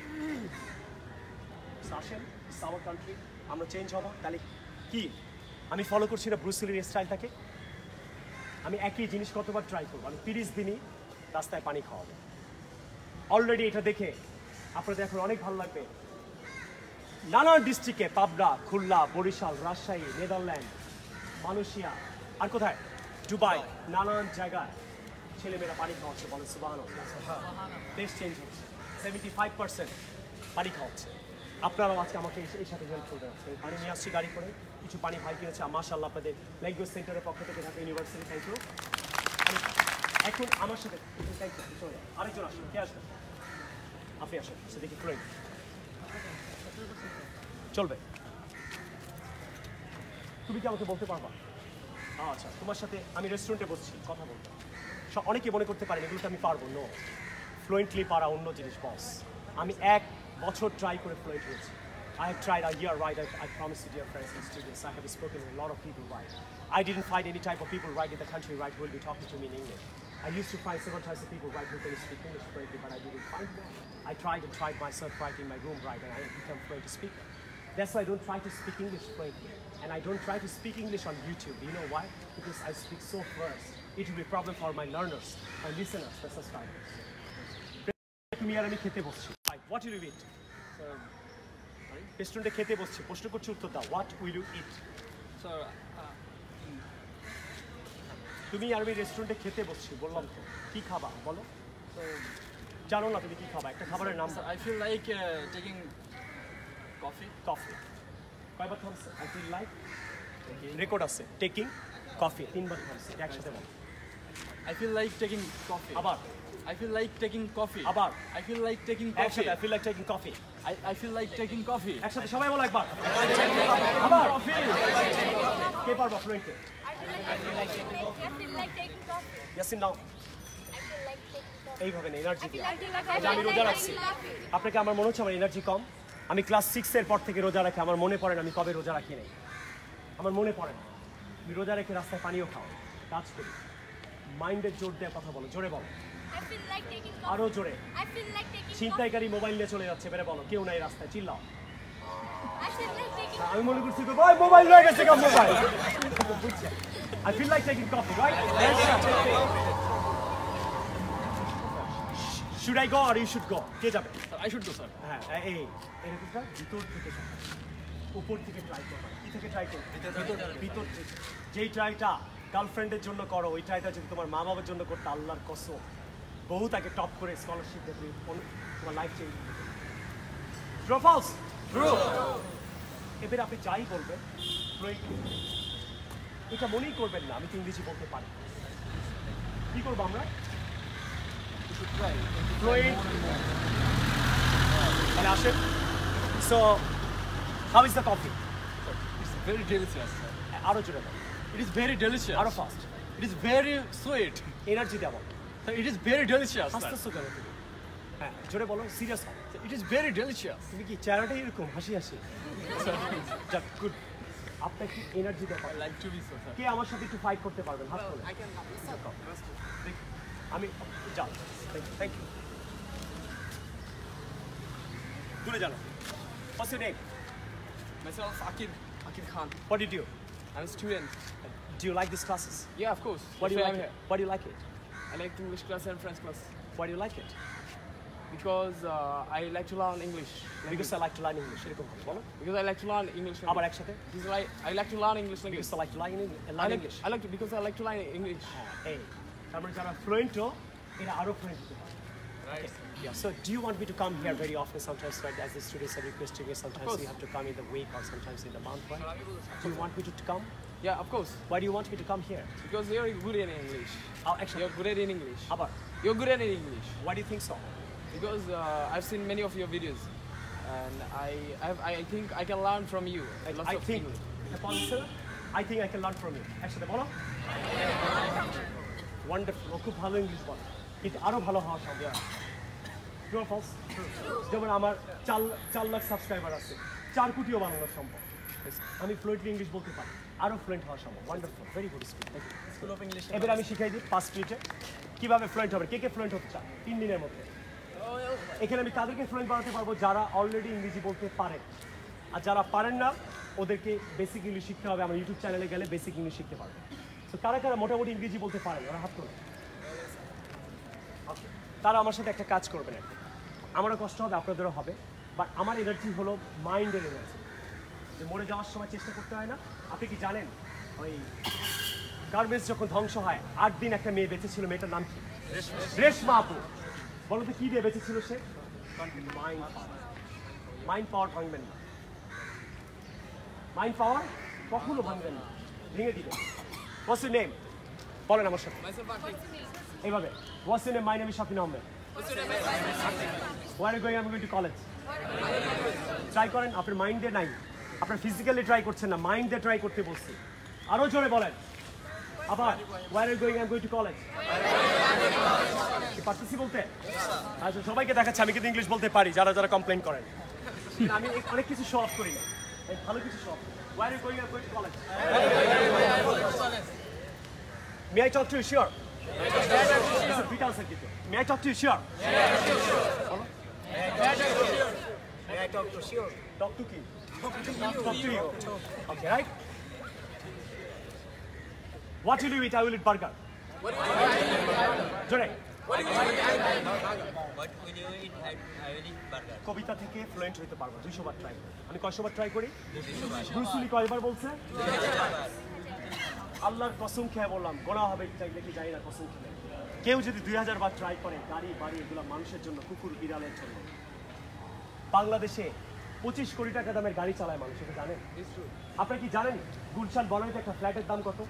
আসেন, আওয়ার কান্ট্রি, আমরা চেঞ্জ হব। তাহলে কি আমি ফলো করছি না ব্রুসেলির স্টাইলটাকে? আমি একই জিনিস কতবার ট্রাই করবো? আমি 30 দিনই রাস্তায় পানি খাওয়াবো। অলরেডি এটা দেখে আপনাদের এখন অনেক ভালো লাগবে। নানান ডিস্ট্রিক্টে, পাবনা, খুলনা, বরিশাল, রাজশাহী, নেদারল্যান্ড, মালয়েশিয়া, আর কোথায়, দুবাই, নানান জায়গায় ছেলেমেয়েরা পানি খাওয়াচ্ছে। বলে সুবহানাল্লাহ। দেশ চেঞ্জ হচ্ছে, 75% পানি খাওয়াচ্ছে। আপনারাও আজকে আমাকে এই সাথে হেল্প করবেন। পানি নিয়ে আসছি গাড়ি করে, কিছু পানি ভাই কিনেছে। মাশাআল্লাহ, আপনাদের ল্যাঙ্গুয়েজ সেন্টারের পক্ষ থেকে ঢাকা ইউনিভার্সিটি, থ্যাংক ইউ। এখন আমার সাথে আরেকজন আসুন, কে আসবেন? আপনি আসেন, সে দেখি খুলে চলবে। তুমি কি আমাকে বলতে পারবা? আচ্ছা, তোমার সাথে আমি রেস্টুরেন্টে বসছি, কথা বলবো। অনেকে মনে করতে পারেন এগুলোতে আমি পারবো। নো, ফ্লুয়েন্টলি পারা অন্য জিনিস বস। আমি 1 বছর ট্রাই করে ফ্লুয়েন্ট হয়েছি। I have tried a year, right? I promise you, dear friends and students, I have spoken with a lot of people, right? I didn't find any type of people right in the country, right, who will be talking to me in English. I used to find several types of people, right, who can speak English fluently, but I didn't find them. I tried myself, right, in my room, right, and I become fluent speaker. That's why I don't try to speak English fluently. And I don't try to speak English on YouTube. You know why? Because I speak so fast. It will be a problem for my learners, my listeners, the subscribers. তুমি আর আমি খেতে বসছি। What will you eat? রেস্টুরেন্টে খেতে বসছি, প্রশ্ন করছি, উত্তর দাও। What will you eat? তুমি আর আমি রেস্টুরেন্টে খেতে বসছি, বললাম তো। কি খাবা বলো? জানো না তুমি কি খাবা? একটা খাবারের নাম। I feel like taking coffee. Coffee. কয়বার থামছে? I feel like রেকর্ড আছে। টেকিং কফি 3 বার থামছে। একসাথে বলো। I feel like taking coffee. আবার। I feel like taking coffee. আবার। I feel like taking coffee. একসাথে I feel like taking coffee. I feel like taking coffee. একসাথে সবাই বলো একবার। আবার। কে পারবা fluently? I feel like taking coffee. Yasin নাও। I feel like taking coffee. এইভাবে না, এনার্জি দিয়ে। I যে আমি রোজা রাখছি। আপনাকে আমার মনে হচ্ছে আমার এনার্জি কম। আমি ক্লাস 6 এর পর থেকে রোজা রাখি। আমার মনে পড়ে না আমি কবে রোজা রাখি নাই। আমার মনে পড়ে না। আমি রোজা রেখে রাস্তায় পানিও খাও, কাজ করি। মাইন্ডের জোর দিয়ে কথা বলো, জোরে বলো। I feel like taking coffee. আরো জোরে। I feel like taking coffee. ছিনতাইকারী মোবাইল নিয়ে চলে যাচ্ছে, বেরে বলো। কেউ নাই রাস্তায়, চিল্লাও। I feel like taking আমি মনে করছি তো ভাই মোবাইল রয়ে গেছে, কাম মোবাইল। বুঝছে? I feel like taking coffee, right? Should I go or you should go? কে যাবে? I should go, sir. হ্যাঁ, এই এরকমটা ভিতর থেকে যাবে। উপর থেকে ট্রাই করবে। কি থেকে ট্রাই করবে? ভিতর থেকে। যেই ট্রাইটা গার্লফ্রেন্ডের জন্য করো, ওই ট্রাইটা যদি তোমার মা বাবার জন্য করতে, আল্লাহর কসম, বহু তাকে টপ করে স্কলারশিপ দেবে, তোমার লাইফ চেঞ্জ হবে। True false? ট্রু। এবার আপনি যাই বলবেন, এটা মনেই করবেন না আমি তো ইংরেজি বলতে পারি। কি করবো আমরা? ফ্লুয়েন্ট। তাহলে আসেন। So how is the coffee? It's very delicious, sir. আরো জোরে বল। It is very delicious. আরো ফাস্ট। It is very sweet. Energy দেবো। Sir, it is very delicious, sir. হাসতেছো কেন তুমি? হ্যাঁ, জোরে বলো, সিরিয়াস হও। It is very delicious. তুমি কি চেহারাটাই এরকম হাসি হাসি? যাক, গুড। আপনার কি এনার্জি দেবো? I like to be so, sir. কে আমার সাথে একটু ফাইট করতে পারবেন? হাত তোলেন। আমি যাও, থ্যাংক ইউ। দূরে জানো। What's your name? Myself, Akib Khan. What do you do? I'm a student. Do you like these classes? Yeah, of course. What do you That's like why it? I'm here. Why do you like it? I like English class and French class. Why do you like it? Because I like to learn English. Because I like to learn English. এরকম হবে, বলো। Because I like to learn English. আবার একসাথে। Because I like to learn English language. Because I like to learn English. Because I like to learn English. এই তার মানে যারা ফ্লুয়েন্টও এরা আরো ফ্লুয়েন্ট হতে পারে। Right. Yeah. So do you want me to come here very often? Sometimes, right, as the students are requesting me, sometimes you have to come in the week or sometimes in the month, right? Do you want me to come? Yeah, of course. Why do you want me to come here? Because you're good in English. Oh, actually, You're good at in English. আবার You're good at in English. why do you think so? Because I've seen many of your videos, and I think I can learn from you. Lots I of think English. upon sir, I think I can learn from you. একসাথে বলো। Wonderful. ও খুব ভালো English বলে। কিন্তু আরো ভালো হওয়া সম্ভব। True or false? যেমন আমার 4 লাখ সাবস্ক্রাইবার আছে। 4 কোটিও বানানো সম্ভব। আমি ফ্লুয়েন্টলি ইংলিশ বলতে পারি। আরো ফ্লুয়েন্ট হওয়া সম্ভব। Wonderful. Very good speech. Thank you. School of English এবার আমি শিখাই দিই 5 মিনিটে কিভাবে ফ্লুয়েন্ট হবে। কে ফ্লুয়েন্ট হতে চায় 3 দিনের মধ্যে। এখানে আমি তাদেরকে ফ্লুয়েন্ট বানাতে পারবো যারা অলরেডি ইংরেজি বলতে পারে, আর যারা পারেন না ওদেরকে বেসিক ইংলিশ শিখতে হবে। আমার ইউটিউব চ্যানেলে গেলে বেসিক ইংলিশ শিখতে পারবে। তো কারা কারা মোটামুটি ইংরেজি বলতে পারেন ওরা হাত তোলেন। তারা আমার সাথে একটা কাজ করবেন। আমারও কষ্ট হবে, আপনাদেরও হবে, বাট আমার এনার্জি হলো মাইন্ডের এনার্জি। যে মরে যাওয়ার সময় চেষ্টা করতে হয় না। আপনি কি জানেন ওই গার্মেন্টস যখন ধ্বংস হয় 8 দিন একটা মেয়ে বেঁচে ছিল, মেয়েটার নাম কি? রেশমা আপু। বলো তো কি দিয়ে বেঁচে ছিল সে? মাইন্ড পাওয়ার ভাঙবেন না। মাইন্ড পাওয়ার কখনো ভাঙবেন না, ভেঙে দিবেন। What's your name? বলেন আমার সাথে Myself, Akib. এইভাবে। What's your name? My name is Shafin Ahmed. What's your name? Where are you going? I'm going to college. Try করেন। আপনার মাইন্ড দিয়ে নাই, আপনার ফিজিক্যালি ট্রাই করছেন না, মাইন্ড দিয়ে ট্রাই করতে বলছি। আরো জোরে বলেন। আবার where are you going? I'm going to college. কি পারতেছি বলতে? আচ্ছা, সবাইকে দেখাচ্ছি আমি কিন্তু ইংলিশ বলতে পারি, যারা যারা কমপ্লেইন করেন। আমি অনেক কিছু শো অফ করি না, ভালো কিছু show off. Where are you going? I'm going to college. May I talk to you? Sure. It's a big answer কিন্তু। May I talk to you? Sure. বলো। May I talk to you? Talk to কি? Talk to you. Okay, right? What will you eat? I will eat burger. জোরে। What will you eat? I will eat burger. কবিতা থেকে fluent হতে পারবো 200 বার try. আমি কয়শো বার try করি? 200 বার। Bruce Lee কয়বার বলছে? 200 বার। আল্লাহর কসম খেয়ে বললাম, গোনা হবে চাইলে কি জানি না, কসম খেয়ে। কেউ যদি 2000 বার ট্রাই করে, গাড়ি বাড়ি এগুলো মানুষের জন্য, কুকুর বিড়ালের জন্য। বাংলাদেশে 25 কোটি টাকা দামের গাড়ি চালায় মানুষ, এটা জানেন? আপনারা কি জানেন গুলশান বনানীতে একটা ফ্ল্যাটের দাম কত?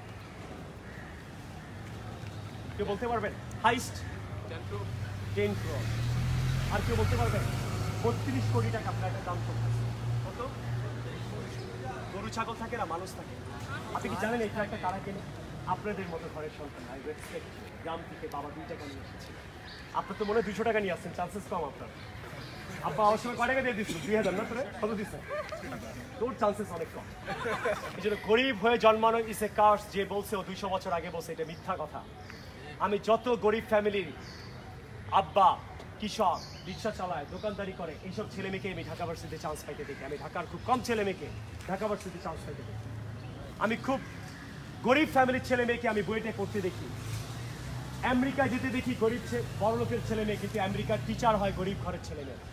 কেউ বলতে পারবেন? Highest 10 crore। আর কেউ বলতে পারবেন 32 কোটি টাকা ফ্ল্যাটের দাম কত? গরু ছাগল থাকে না, মানুষ থাকে। আপনি কি জানেন এই ফ্ল্যাটটা কারা কেনে? আপনাদের মতো ঘরের সন্তান। I respect. গ্রাম থেকে বাবা 2 টাকা নিয়ে এসেছে। আপনার তো মনে হয় 200 টাকা নিয়ে আসছেন, চান্সেস কম আপনার। আব্বা আমার সময় কয় টাকা দিয়ে দিচ্ছিল? 2000 না? তোরে কত দিচ্ছে? তোর চান্সেস অনেক কম। এই জন্য গরিব হয়ে জন্মানো ইস এ কার্স। যে বলছে ও 200 বছর আগে বলছে, এটা মিথ্যা কথা। আমি যত গরিব ফ্যামিলির আব্বা কৃষক, রিক্সা চালায়, দোকানদারি করে, এইসব ছেলে মেয়েকে আমি ঢাকা ভার্সিটিতে চান্স পাইতে দেখি। আমি ঢাকার খুব কম ছেলে মেয়েকে ঢাকা ভার্সিটিতে চান্স পাইতে দেখি। আমি খুব গরিব ফ্যামিলির ছেলে মেয়েকে আমি বুয়েটে পড়তে দেখি। আমেরিকায় যেতে দেখি গরিব বড় লোকের ছেলে মেয়ে, কিন্তু আমেরিকার টিচার হয় গরিব ঘরের ছেলে মেয়ে।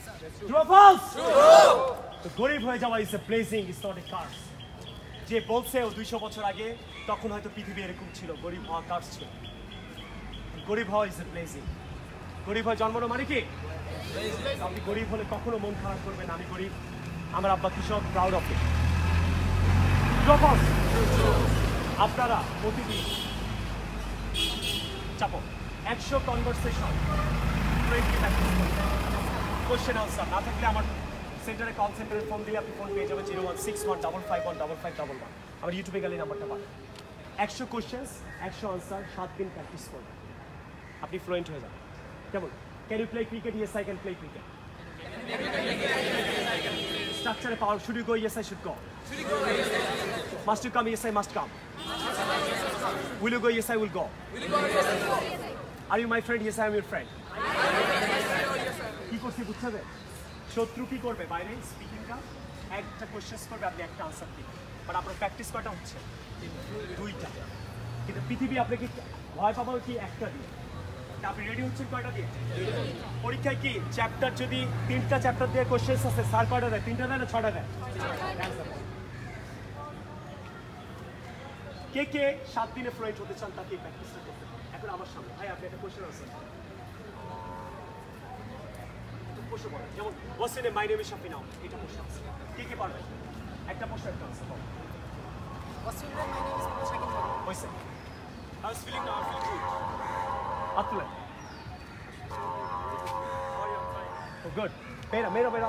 তো গরিব হয়ে যাওয়া is a blessing, is not a curse. যে বলছে ও 200 বছর আগে, তখন হয়তো পৃথিবী এরকম ছিল, গরিব হওয়া কার্স ছিল। গরিব হওয়া ইজ এ ব্লেসিং। গরিব হয়ে জন্মানো মানে কি? আপনি গরিব হলে কখনো মন খারাপ করবেন। আমি গরিব, আমার আব্বা কৃষক, প্রাউড অফ ইট। আপনারা প্রতিদিন চাপো 100 কনভারসেশন কোশ্চেন আনসার না থাকলে আমার সেন্টারে কল সেন্টারে ফোন দিয়ে আপনি ফোন পেয়ে যাবেন 01615515511। আমার ইউটিউবে গেলে নাম্বারটা পাবেন। 100 কোশ্চেন্স, 100 আনসার, 7 দিন প্র্যাকটিস করবেন, আপনি ফ্লুয়েন্ট হয়ে যাবেন। কেমন? Can you play cricket? Yes I can play cricket. Structure power. Should you go? Yes, I should go. Must you come? Yes, I must come. Will you go? Yes, I will go. Are you my friend? Yes, I am your friend. কি করছি বুঝতে হবে? শত্রু কি করবে বাইরে? স্পিকিংটা একটা question করবে, আপনি একটা আনসার দিবেন। বাট আপনার প্র্যাকটিস কয়টা হচ্ছে? 2টা। কিন্তু পৃথিবী আপনাকে ভয় পাবো কি একটা দিয়ে? আপনি রেডি হচ্ছেন কয়টা দিয়ে? পরীক্ষায় কি চ্যাপ্টার যদি 3টা চ্যাপ্টার দিয়ে কোশ্চেন্স আছে, স্যার কয়টা দেয়? 3টা দেয় না 6টা দেয়? কে কে 7 দিনে ফ্লুয়েন্ট হতে চান তাকে প্র্যাকটিসটা করতে। এখন আমার সামনে ভাই আপনি একটা কোশ্চেন আছে, প্রশ্ন বলেন, যেমন what's in my name is Shafi নাও, এটা প্রশ্ন আছে, কে কে পারবে? একটা প্রশ্ন একটা আছে, বল। What's your name? My name is Shakir. হইছে। How's feeling now? Feeling good. Atule. Oh, good. Mera. What's your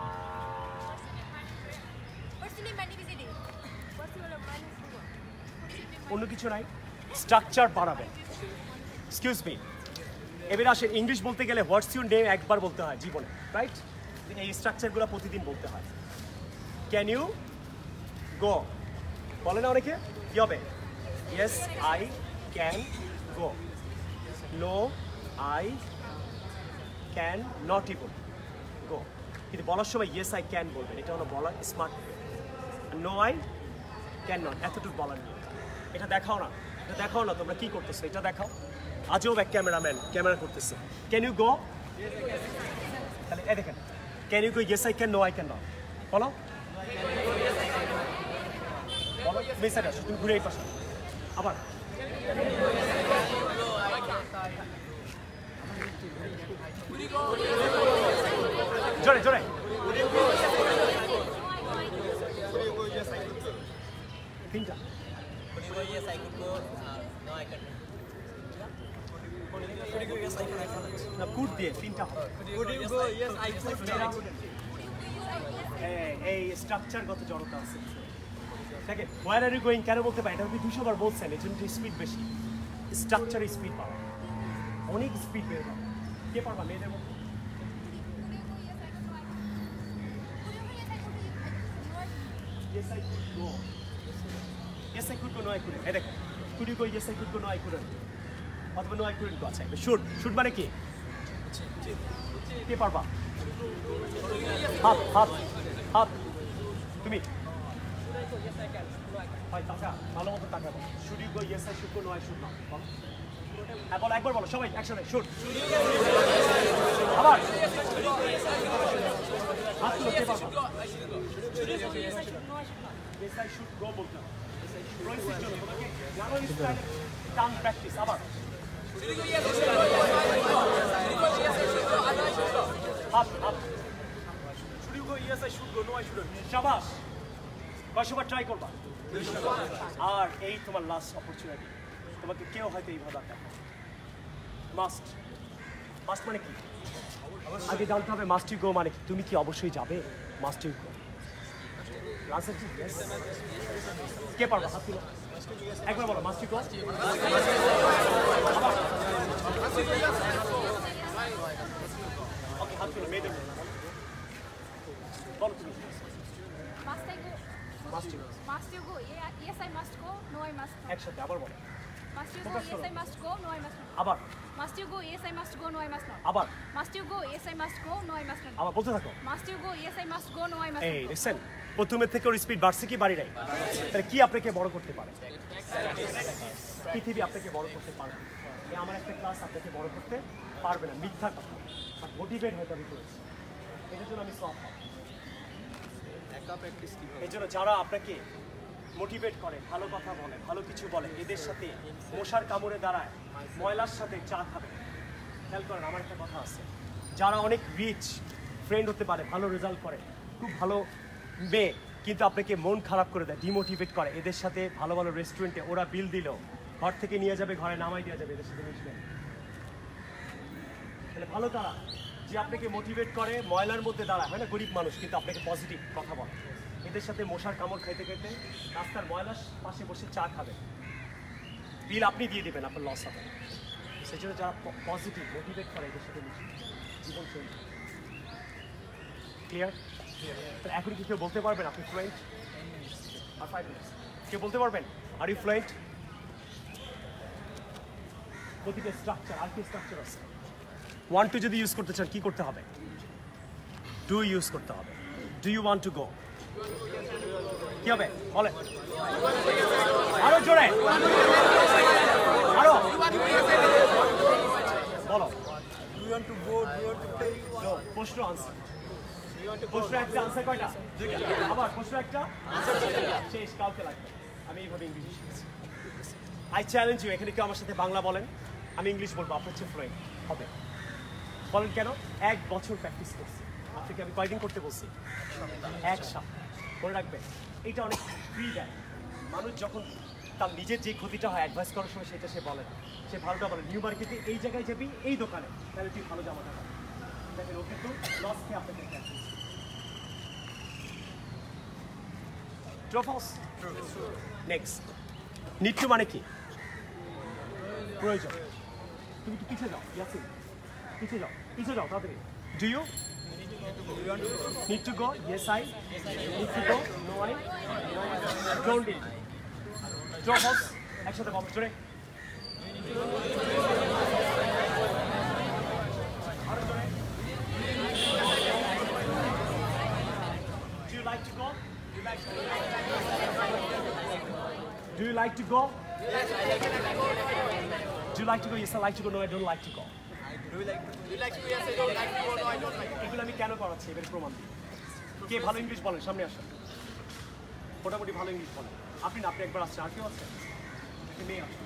name? My name is Eddie. What's your name? My name is Ruba. অন্য কিছু নাই, স্ট্রাকচার বাড়াবে। Excuse me, এবারে আসেন English বলতে গেলে হোয়াটস your name একবার বলতে হয় জীবনে, রাইট? এই স্ট্রাকচারগুলো প্রতিদিন বলতে হয়। ক্যান ইউ গো বলে না অনেকে, কি হবে? Yes I can go, no I can not even go. কিন্তু বলার সময় ইয়েস আই ক্যান বলবেন, এটা হলো বলার smart. No I can not, এতটুকু বলার নেই। এটা দেখাও না, এটা দেখাও না, তোমরা কি করতেছো এটা দেখাও। আজও এক ক্যামেরাম্যান ক্যামেরা করতেছে। ক্যান ইউ গো, তাহলে এ দেখেন, can you go yes I can, no I can not, বলো বলো। মেসেজ আসো, তুমি ঘুরে এই পাশে আবার। জোরে জোরে। তিনটা না, কুট দিয়ে তিনটা হবে। এই স্ট্রাকচারগত জড়তা আছে। দেখেন হোয়ার আর ইউ গোয়িং কেন বলতে পারি, এটা আপনি 200 বার বলছেন, এর জন্য স্পিড বেশি। স্ট্রাকচারে স্পিড পাওয়া, অনেক স্পিড বেড়ে যাবে। কে পারবা মেয়েদের মধ্যে? Yes, I could go. Yes, I could go. No, I couldn't. এই দেখো, could you go? Yes, I could go. No, I couldn't. অথবা no, I couldn't go. আচ্ছা, should. Should মানে কি? কে পারবা? হাত। তুমি? ভাই টাকা, ভালো মতো টাকা দাও। Should you go? Yes, I should go. No, I should not. বলো। হ্যাঁ বলো, একবার বলো সবাই একসাথে। should. আবার। হাত তুলো, কে পারবা? Yes, I should go বলতে হবে। প্রয়োগের জন্য তোমাকে জানো স্টাইলে টান প্র্যাকটিস। আবার হাত। Should you go? Yes, I should go. No, I shouldn't. শাবাশ। কয়শবার ট্রাই করবা? আর এই তোমার লাস্ট অপরচুনিটি। তোমাকে কেউ হয়তো এইভাবে দেখো। মাস্ট মানে কি? আগে জানতে হবে মাস্ট ইউ গো মানে কি। তুমি কি অবশ্যই যাবে? Must you go. আনসার কি? ইয়েস। কে পারবা? হাত তুলো। একবার বলো মাস্ট ইউ গো। ওকে, হাত তুলো মেয়েদের মধ্যে। বলো তুমি। Must I go? Must you go? Must you go? Yes, I must go. No, I must not. একসাথে আবার বলো। Must you go? Focus Yes, করো। I must go. No, I must not. আবার Must you go? Yes, I must go. No, I must not. আবার Must you go? Yes, I must go. No, I must not. আবার বলতে থাকো। Must you go? Yes, I must go. No, I must এই not. দেখছেন, প্রথমের থেকে ওর speed বাড়ছে কি বাড়ি নাই? তাহলে কি আপনাকে বড় করতে পারে? পৃথিবী আপনাকে বড় করতে পারবে। আমার একটা ক্লাস আপনাকে বড় করতে পারবে না, মিথ্যা কথা। আর মোটিভেট হয়তো আমি করেছি, এটার জন্য আমি সব এই জন্য যারা আপনাকে মোটিভেট করে, ভালো কথা বলে, ভালো কিছু বলে, এদের সাথে মশার কামড়ে দাঁড়ায়, ময়লার সাথে চা খাবে। খেয়াল করেন, আমার একটা কথা আছে, যারা অনেক রিচ ফ্রেন্ড হতে পারে, ভালো রেজাল্ট করে, খুব ভালো মেয়ে, কিন্তু আপনাকে মন খারাপ করে দেয়, ডিমোটিভেট করে, এদের সাথে ভালো ভালো রেস্টুরেন্টে ওরা বিল দিলেও ঘর থেকে নিয়ে যাবে, ঘরে নামাই দেওয়া যাবে, এদের সাথে মিশবে। তাহলে ভালো তারা যে আপনাকে মোটিভেট করে, ময়লার মধ্যে দাঁড়ায়, হয় না গরিব মানুষ কিন্তু আপনাকে পজিটিভ কথা বলে, এদের সাথে মশার কামড় খাইতে খাইতে রাস্তার ময়লার পাশে বসে চা খাবে, বিল আপনি দিয়ে দেবেন, আপনার লস হবে। সেই জন্য যারা পজিটিভ মোটিভেট করে এদের সাথে মিশে জীবন চলবে। ক্লিয়ার? এখন কি কেউ বলতে পারবেন আপনি ফ্লুয়েন্ট? আর 5 মিনিটস কেউ বলতে পারবেন আর ইউ ফ্লুয়েন্ট? প্রতিটা স্ট্রাকচার আর কি স্ট্রাকচার আছে। 1 to যদি ইউজ করতে চান কি করতে হবে? ডু ইউজ করতে হবে। Do you want to go? কি হবে বলেন, আরো জোরে, আরো want to vote? Do you want to play? No, প্রশ্ন আনসার। প্রশ্ন একটা আনসার কয়টা? আবার প্রশ্ন একটা আনসার শেষ কাউকে লাগবে। আমি এইভাবে ইংলিশ শিখেছি। আই চ্যালেঞ্জ ইউ, এখানে কেউ আমার সাথে বাংলা বলেন, আমি ইংলিশ বলবো, আপনার চেয়ে ফ্লুয়েন্ট হবে। বলেন কেন? 1 বছর প্র্যাকটিস করছি। আপনাকে আমি কয়দিন করতে বলছি? 1 সপ্তাহ। মনে রাখবেন, এটা অনেক ফ্রি দেয়। মানুষ যখন তার নিজের যে ক্ষতিটা হয় অ্যাডভাইস করার সময় সেটা সে বলে না, সে ভালোটা বলে। নিউ মার্কেটে এই জায়গায় যাবি, এই দোকানে, তাহলে তুই ভালো জামাটা পাবি। দেখেন ও কিন্তু লস খেয়ে আপনাকে নেক্সট নিড টু মানে কি? প্রয়োজন। তুমি কি পিছিয়ে যাও? ইয়াসিন পিছিয়ে যাও, পিছিয়ে যাও তাড়াতাড়ি। Do you need to go? Yes, I need to go. No, I don't need. Drop off. একসাথে বল জোরে। Do you like to go? Do you like to go? Do you like to go? Yes, I like to go. No, I don't like to go. এগুলো আমি কেন করাচ্ছি এবার প্রমাণ দিই। কে ভালো ইংলিশ বলেন সামনে আসেন, মোটামুটি ভালো ইংলিশ বলেন। আপনি না, আপনি একবার আসছেন, আর কেউ আসছেন? মেয়ে আসছেন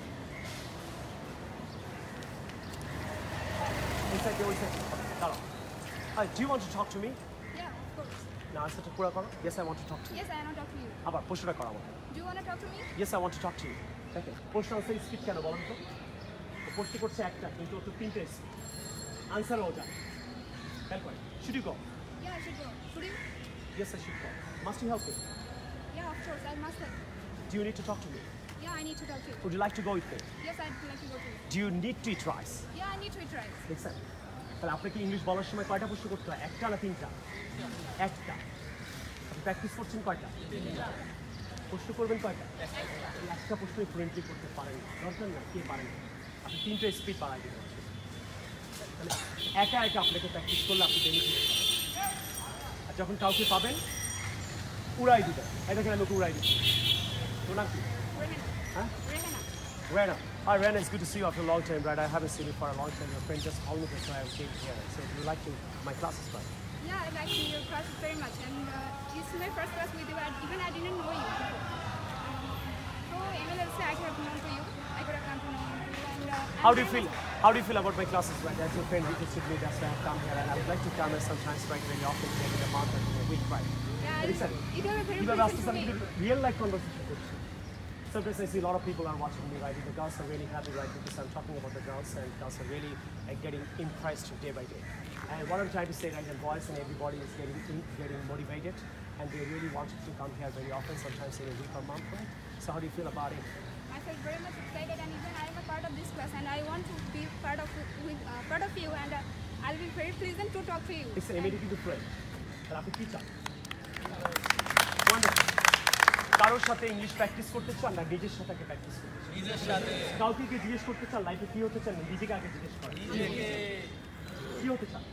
দাঁড়াও। Do you want to talk to me? Yeah, of course. না, আনসারটা পুরো করো। Yes, I want to talk to you. Yes, I want to talk to you. আবার প্রশ্নটা করো আমাকে। Do you want to talk to me? Yes, I want to talk to you. দেখেন প্রশ্ন আনসার স্পিড কেন বলেন তো? ও প্রশ্ন করছে একটা, কিন্তু ও তো 3টে আনসার ওটা। হেল্প করে। Should you go? Yeah, I should go. Should you? Yes, I should go. Must you help me? Yeah, of course. I must have. Do you need to talk to me? Yeah, I need to talk to you. Would you like to go with me? Yes, I'd like to go to you. Do you need to eat rice? Yeah, I need to eat rice. দেখছেন? তাহলে আপনাকে English বলার সময় কয়টা প্রশ্ন করতে হয়? একটা না 3টা? একটা। আপনি প্র্যাকটিস করছেন কয়টা? প্রশ্ন করবেন কয়টা? একটা প্রশ্ন ফ্লুয়েন্টলি করতে পারেন না, দরকার না, কে পারেন না। আপনি 3টে স্পিড বাড়াই দিবেন। তাহলে একা একা আপনাকে প্র্যাকটিস করলে আপনি বেনিফিট পাবেন। আর যখন কাউকে পাবেন উড়াই দিবেন। এই দেখেন আমি ওকে উড়াই দিচ্ছি। তোর নাম কি? Rehana. হ্যাঁ? Rehana. Rana. Hi Rana, it's good to see you after a long time, right? I haven't seen you for a long time. Your friend just called me, so I came here. So do you like my classes, right? Yeah, I like your classes very much. And it's my first class with you. Even I didn't know you before. So MLLC, I could have known to you. I could have come to know you. And How do you feel? How do you feel about my classes, right? As your friend requested me, that's why I've come here, and I would like to come here sometimes, right? Very often, maybe in a month or in a week, right? Yeah, Listen, it was a very you have asked pleasant to some me. real life conversation. Sometimes I see a lot of people are watching me, right? The girls are really happy, right? Because I'm talking about the girls, and girls are really getting impressed day by day. And what I'm trying to say, right, the boys and everybody is getting motivated, and they really want to come here very often, sometimes in a week or month, right? So how do you feel about it? I felt very much excited, and even I am a part of this class, and I want to be part of you, and I'll be very pleasant to talk to you. It's an immediately to friend. And after teacher. Wonderful. কারোর সাথে English practice করতে চান না নিজের সাথে আগে practice করতে চান? নিজের সাথে। কাউকে কি জিজ্ঞেস করতে চান লাইফে কি হতে চান? নিজেকে আগে জিজ্ঞেস করেন। কি হতে চান?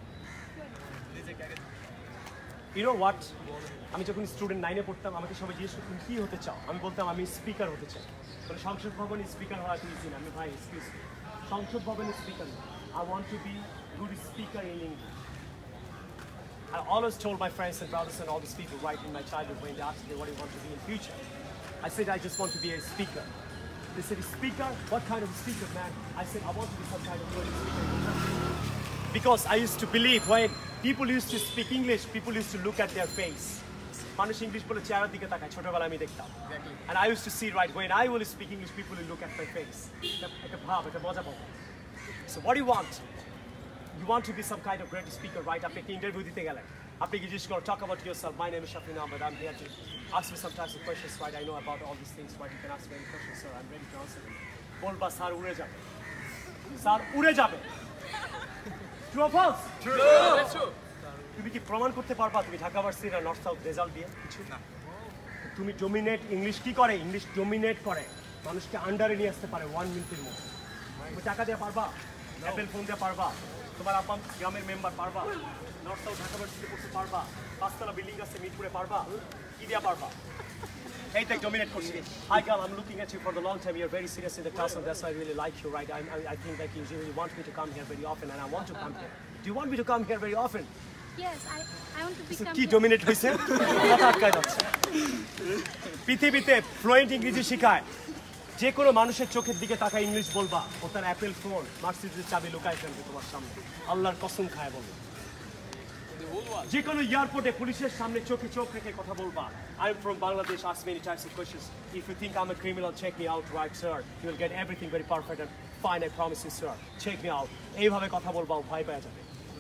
You know what? আমি যখন স্টুডেন্ট 9-এ পড়তাম আমাকে সবাই জিজ্ঞেস করতেন কি হতে চাও? আমি বলতাম আমি স্পিকার হতে চাই। বলে সংসদ ভবনে স্পিকার হওয়া তো ইজি না। আমি ভাই এক্সকিউজ মি, সংসদ ভবনে স্পিকার না। I want to be good speaker in English. I always told my friends and brothers and all these people right in my childhood when they asked me what do you want to be in future, I said I just want to be a speaker. They said, speaker? What kind of speaker, man? I said I want to be some kind of good speaker. Because I used to believe when people used to speak English, people used to look at their face. মানুষ English বলে চেহারার দিকে তাকায়, ছোটবেলায় আমি দেখতাম। And I used to see right when I will speak English, people will look at my face. একটা ভাব, একটা মজা পাবো। So what do you want? You want to be some kind of great speaker, right? আপনি একটা interview দিতে গেলেন, আপনি কি জিজ্ঞেস করো, talk about yourself. My name is Shafin Ahmed. I'm here to ask me some types of questions, right? I know about all these things, right? You can ask me any questions, sir. I'm ready to answer them. বলবা sir উড়ে যাবে, sir উড়ে যাবে। True or false? True. তুমি কি প্রমাণ করতে পারবা তুমি ঢাকা ভার্সিটির নর্থ সাউথ রেজাল্ট দিয়ে? কিছু না। তুমি ডমিনেট ইংলিশ কি করে? ইংলিশ ডমিনেট করে, মানুষকে আন্ডারে নিয়ে আসতে পারে 1 মিনিটের মধ্যে। তুমি টাকা দিয়ে পারবা? অ্যাপেল ফোন দিয়ে পারবা? তোমার আপা গ্রামের মেম্বার পারবা? নর্থ সাউথ ঢাকা ভার্সিটি পড়তে পারবা? 5 তলা বিল্ডিং আছে মিরপুরে পারবা? কি দিয়ে পারবা? Hey, they dominate course. Hi, girl. I'm looking at you for the long time. You're very serious in the class, and that's why I really like you, right? I think that you really want me to come here very often, and I want to come here. Do you want me to come here very often? Yes, I want to become. কি dominate হইছে কথা আটকায় যাচ্ছে পৃথিবীতে fluent ইংরেজি শেখায় যে কোনো মানুষের চোখের দিকে তাকায় ইংলিশ বলবা ও তার অ্যাপেল ফোন মার্সিডিজের চাবি লুকায় ফেলবে তোমার সামনে আল্লাহর কসম খায় বলবে যে কোনো এয়ারপোর্টে পুলিশের সামনে চোখে চোখ রেখে কথা বলবা I am from Bangladesh ask many types of questions if you think I am a criminal check me out right sir you will get everything very perfect and fine I promise you sir check me out এইভাবে কথা বলবা ভয় পেয়ে যাবে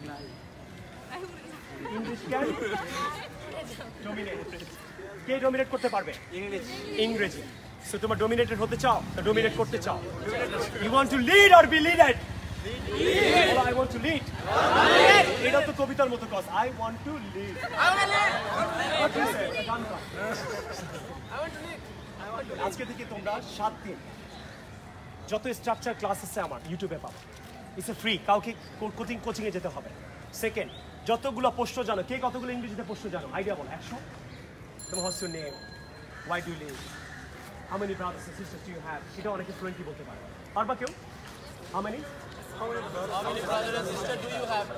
English can dominate কে dominate করতে পারবে ইংরেজি সো তোমরা ডমিনেটেড হতে চাও না ডমিনেট করতে চাও you want to lead or be leaded I want to lead. এটা তো কবিতার মতো কস I want to lead. আজকে থেকে তোমরা 7 দিন যত স্ট্রাকচার ক্লাস আছে আমার ইউটিউবে পাবো ইটস ফ্রি কাউকে কোচিং এ যেতে হবে সেকেন্ড যতগুলো প্রশ্ন জানো কে কতগুলো ইংরেজিতে প্রশ্ন জানো আইডিয়া বল 100 তোমার what's your name why do you live how many brothers and sisters do you have এটা অনেকে ফ্লুয়েন্টলি বলতে পারে পারবা কেউ how many brothers and sisters do you have?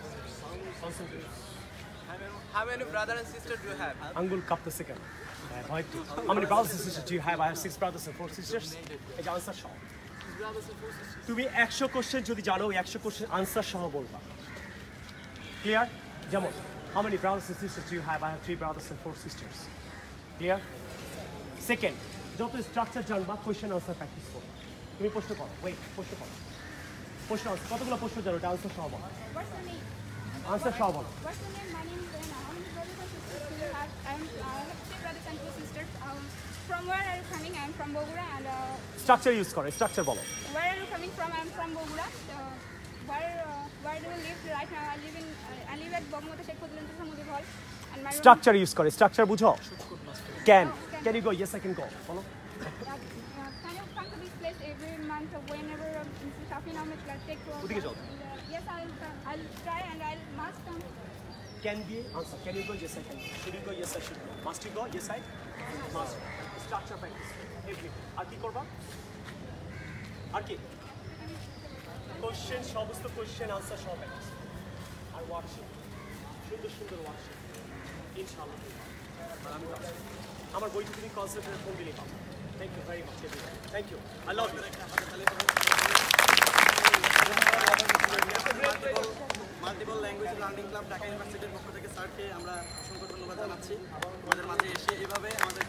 How many brothers and sisters do you have? আঙ্গুল কাঁপতেছে কেন how many brothers and sisters do you have I have 6 brothers and 4 sisters এই যে আনসার সহ তুমি 100 কোশ্চেন যদি জানো 100 question answer সহ বলবা ক্লিয়ার যেমন how many brothers and sisters do you have I have 3 brothers and 4 sisters clear second যত স্ট্রাকচার জানবা কোশ্চেন আনসার প্র্যাকটিস করো তুমি প্রশ্ন করো প্রশ্ন করো প্রশ্ন কতগুলো প্রশ্ন জানো এটা আনসার সহ বলো আনসার সহ বলো What's your name? My name is Rena. How many brothers and sisters do you have? I have 3 brothers and 2 sisters. From where are you coming? I am from Bogura and structure use করো structure বলো where are you coming from? I am from Bogura. Where do you live right now? I live at Bogmata Sheikh Fadilundur Samudi Hall. And my structure use করে structure বুঝো can you go yes I can go বলো Can you come to this place every month whenever Shafi Ahmed take to? ওদিকে যাও Yes, I'll try and I'll must come. can be answer can you go yes I can should you go yes I should go must you go yes I must structure practice every আর কি করবা আর কি question সমস্ত question answer সব practice আর worksheet সুন্দর সুন্দর worksheet ইনশাআল্লাহ আমার বইটি তুমি কনসেন্ট্রেট ফোন দিলেই পাবো thank you very much thank you I love you multiple language learning club Dhaka ইউনিভার্সিটির পক্ষ থেকে স্যারকে আমরা অসংখ্য ধন্যবাদ জানাচ্ছি আমাদের মাঝে এসে এভাবে আমাদের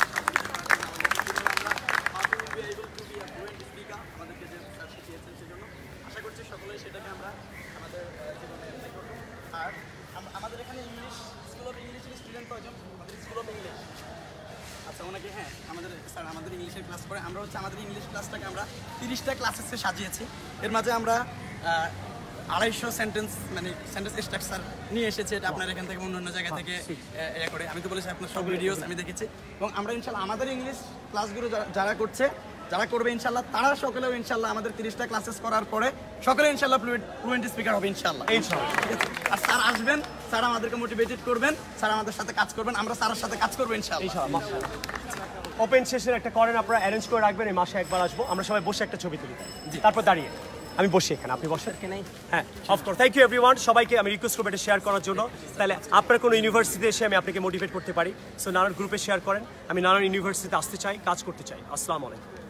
আমাদেরকে যে স্যার শিখিয়েছেন সেজন্য আশা করছি সকলেই সেটাকে আমরা আমাদের জীবনে আর আমাদের এখানে ইংলিশ স্কুল অফ ইংলিশের স্টুডেন্ট কয়জন আমাদের স্কুল অফ ইংলিশ আচ্ছা ওনাকে হ্যাঁ আমাদের ইংলিশের ক্লাস করে আমরা হচ্ছে আমাদের ইংলিশ ক্লাসটাকে আমরা 30টা ক্লাসেসে সাজিয়েছি এর মাঝে আমরা 250 সেন্টেন্স স্ট্রাকচার নিয়ে এসেছে এটা আপনার এখান থেকে অন্য জায়গা থেকে ইয়ে করে আমি তো বলেছি আপনার সব ভিডিওস আমি দেখেছি এবং আমরা ইনশাল্লাহ আমাদের ইংলিশ ক্লাসগুলো যারা করবে ইনশাল্লাহ তারা সকলেও ইনশাল্লাহ আমাদের 30টা ক্লাসেস করার পরে সকলে ইনশাল্লাহ ফ্লুয়েন্ট স্পিকার হবে ইনশাল্লাহ আর স্যার আসবেন স্যার আমাদেরকে মোটিভেটেড করবেন স্যার আমাদের সাথে কাজ করবেন আমরা স্যারের সাথে কাজ করবো ইনশাল্লাহ ওপেন সেশন একটা করেন আপনারা অ্যারেঞ্জ করে রাখবেন এই মাসে একবার আসবো আমরা সবাই বসে একটা ছবি তুলি তারপর দাঁড়িয়ে আমি বসি এখানে আপনি বসেন হ্যাঁ অফকোর্স থ্যাংক ইউ এভরিওয়ান সবাইকে আমি রিকোয়েস্ট করবো এটা শেয়ার করার জন্য তাহলে আপনার কোনো ইউনিভার্সিটিতে এসে আমি আপনাকে মোটিভেট করতে পারি সো নানান গ্রুপে শেয়ার করেন আমি নানান ইউনিভার্সিটিতে আসতে চাই কাজ করতে চাই আসসালামু আলাইকুম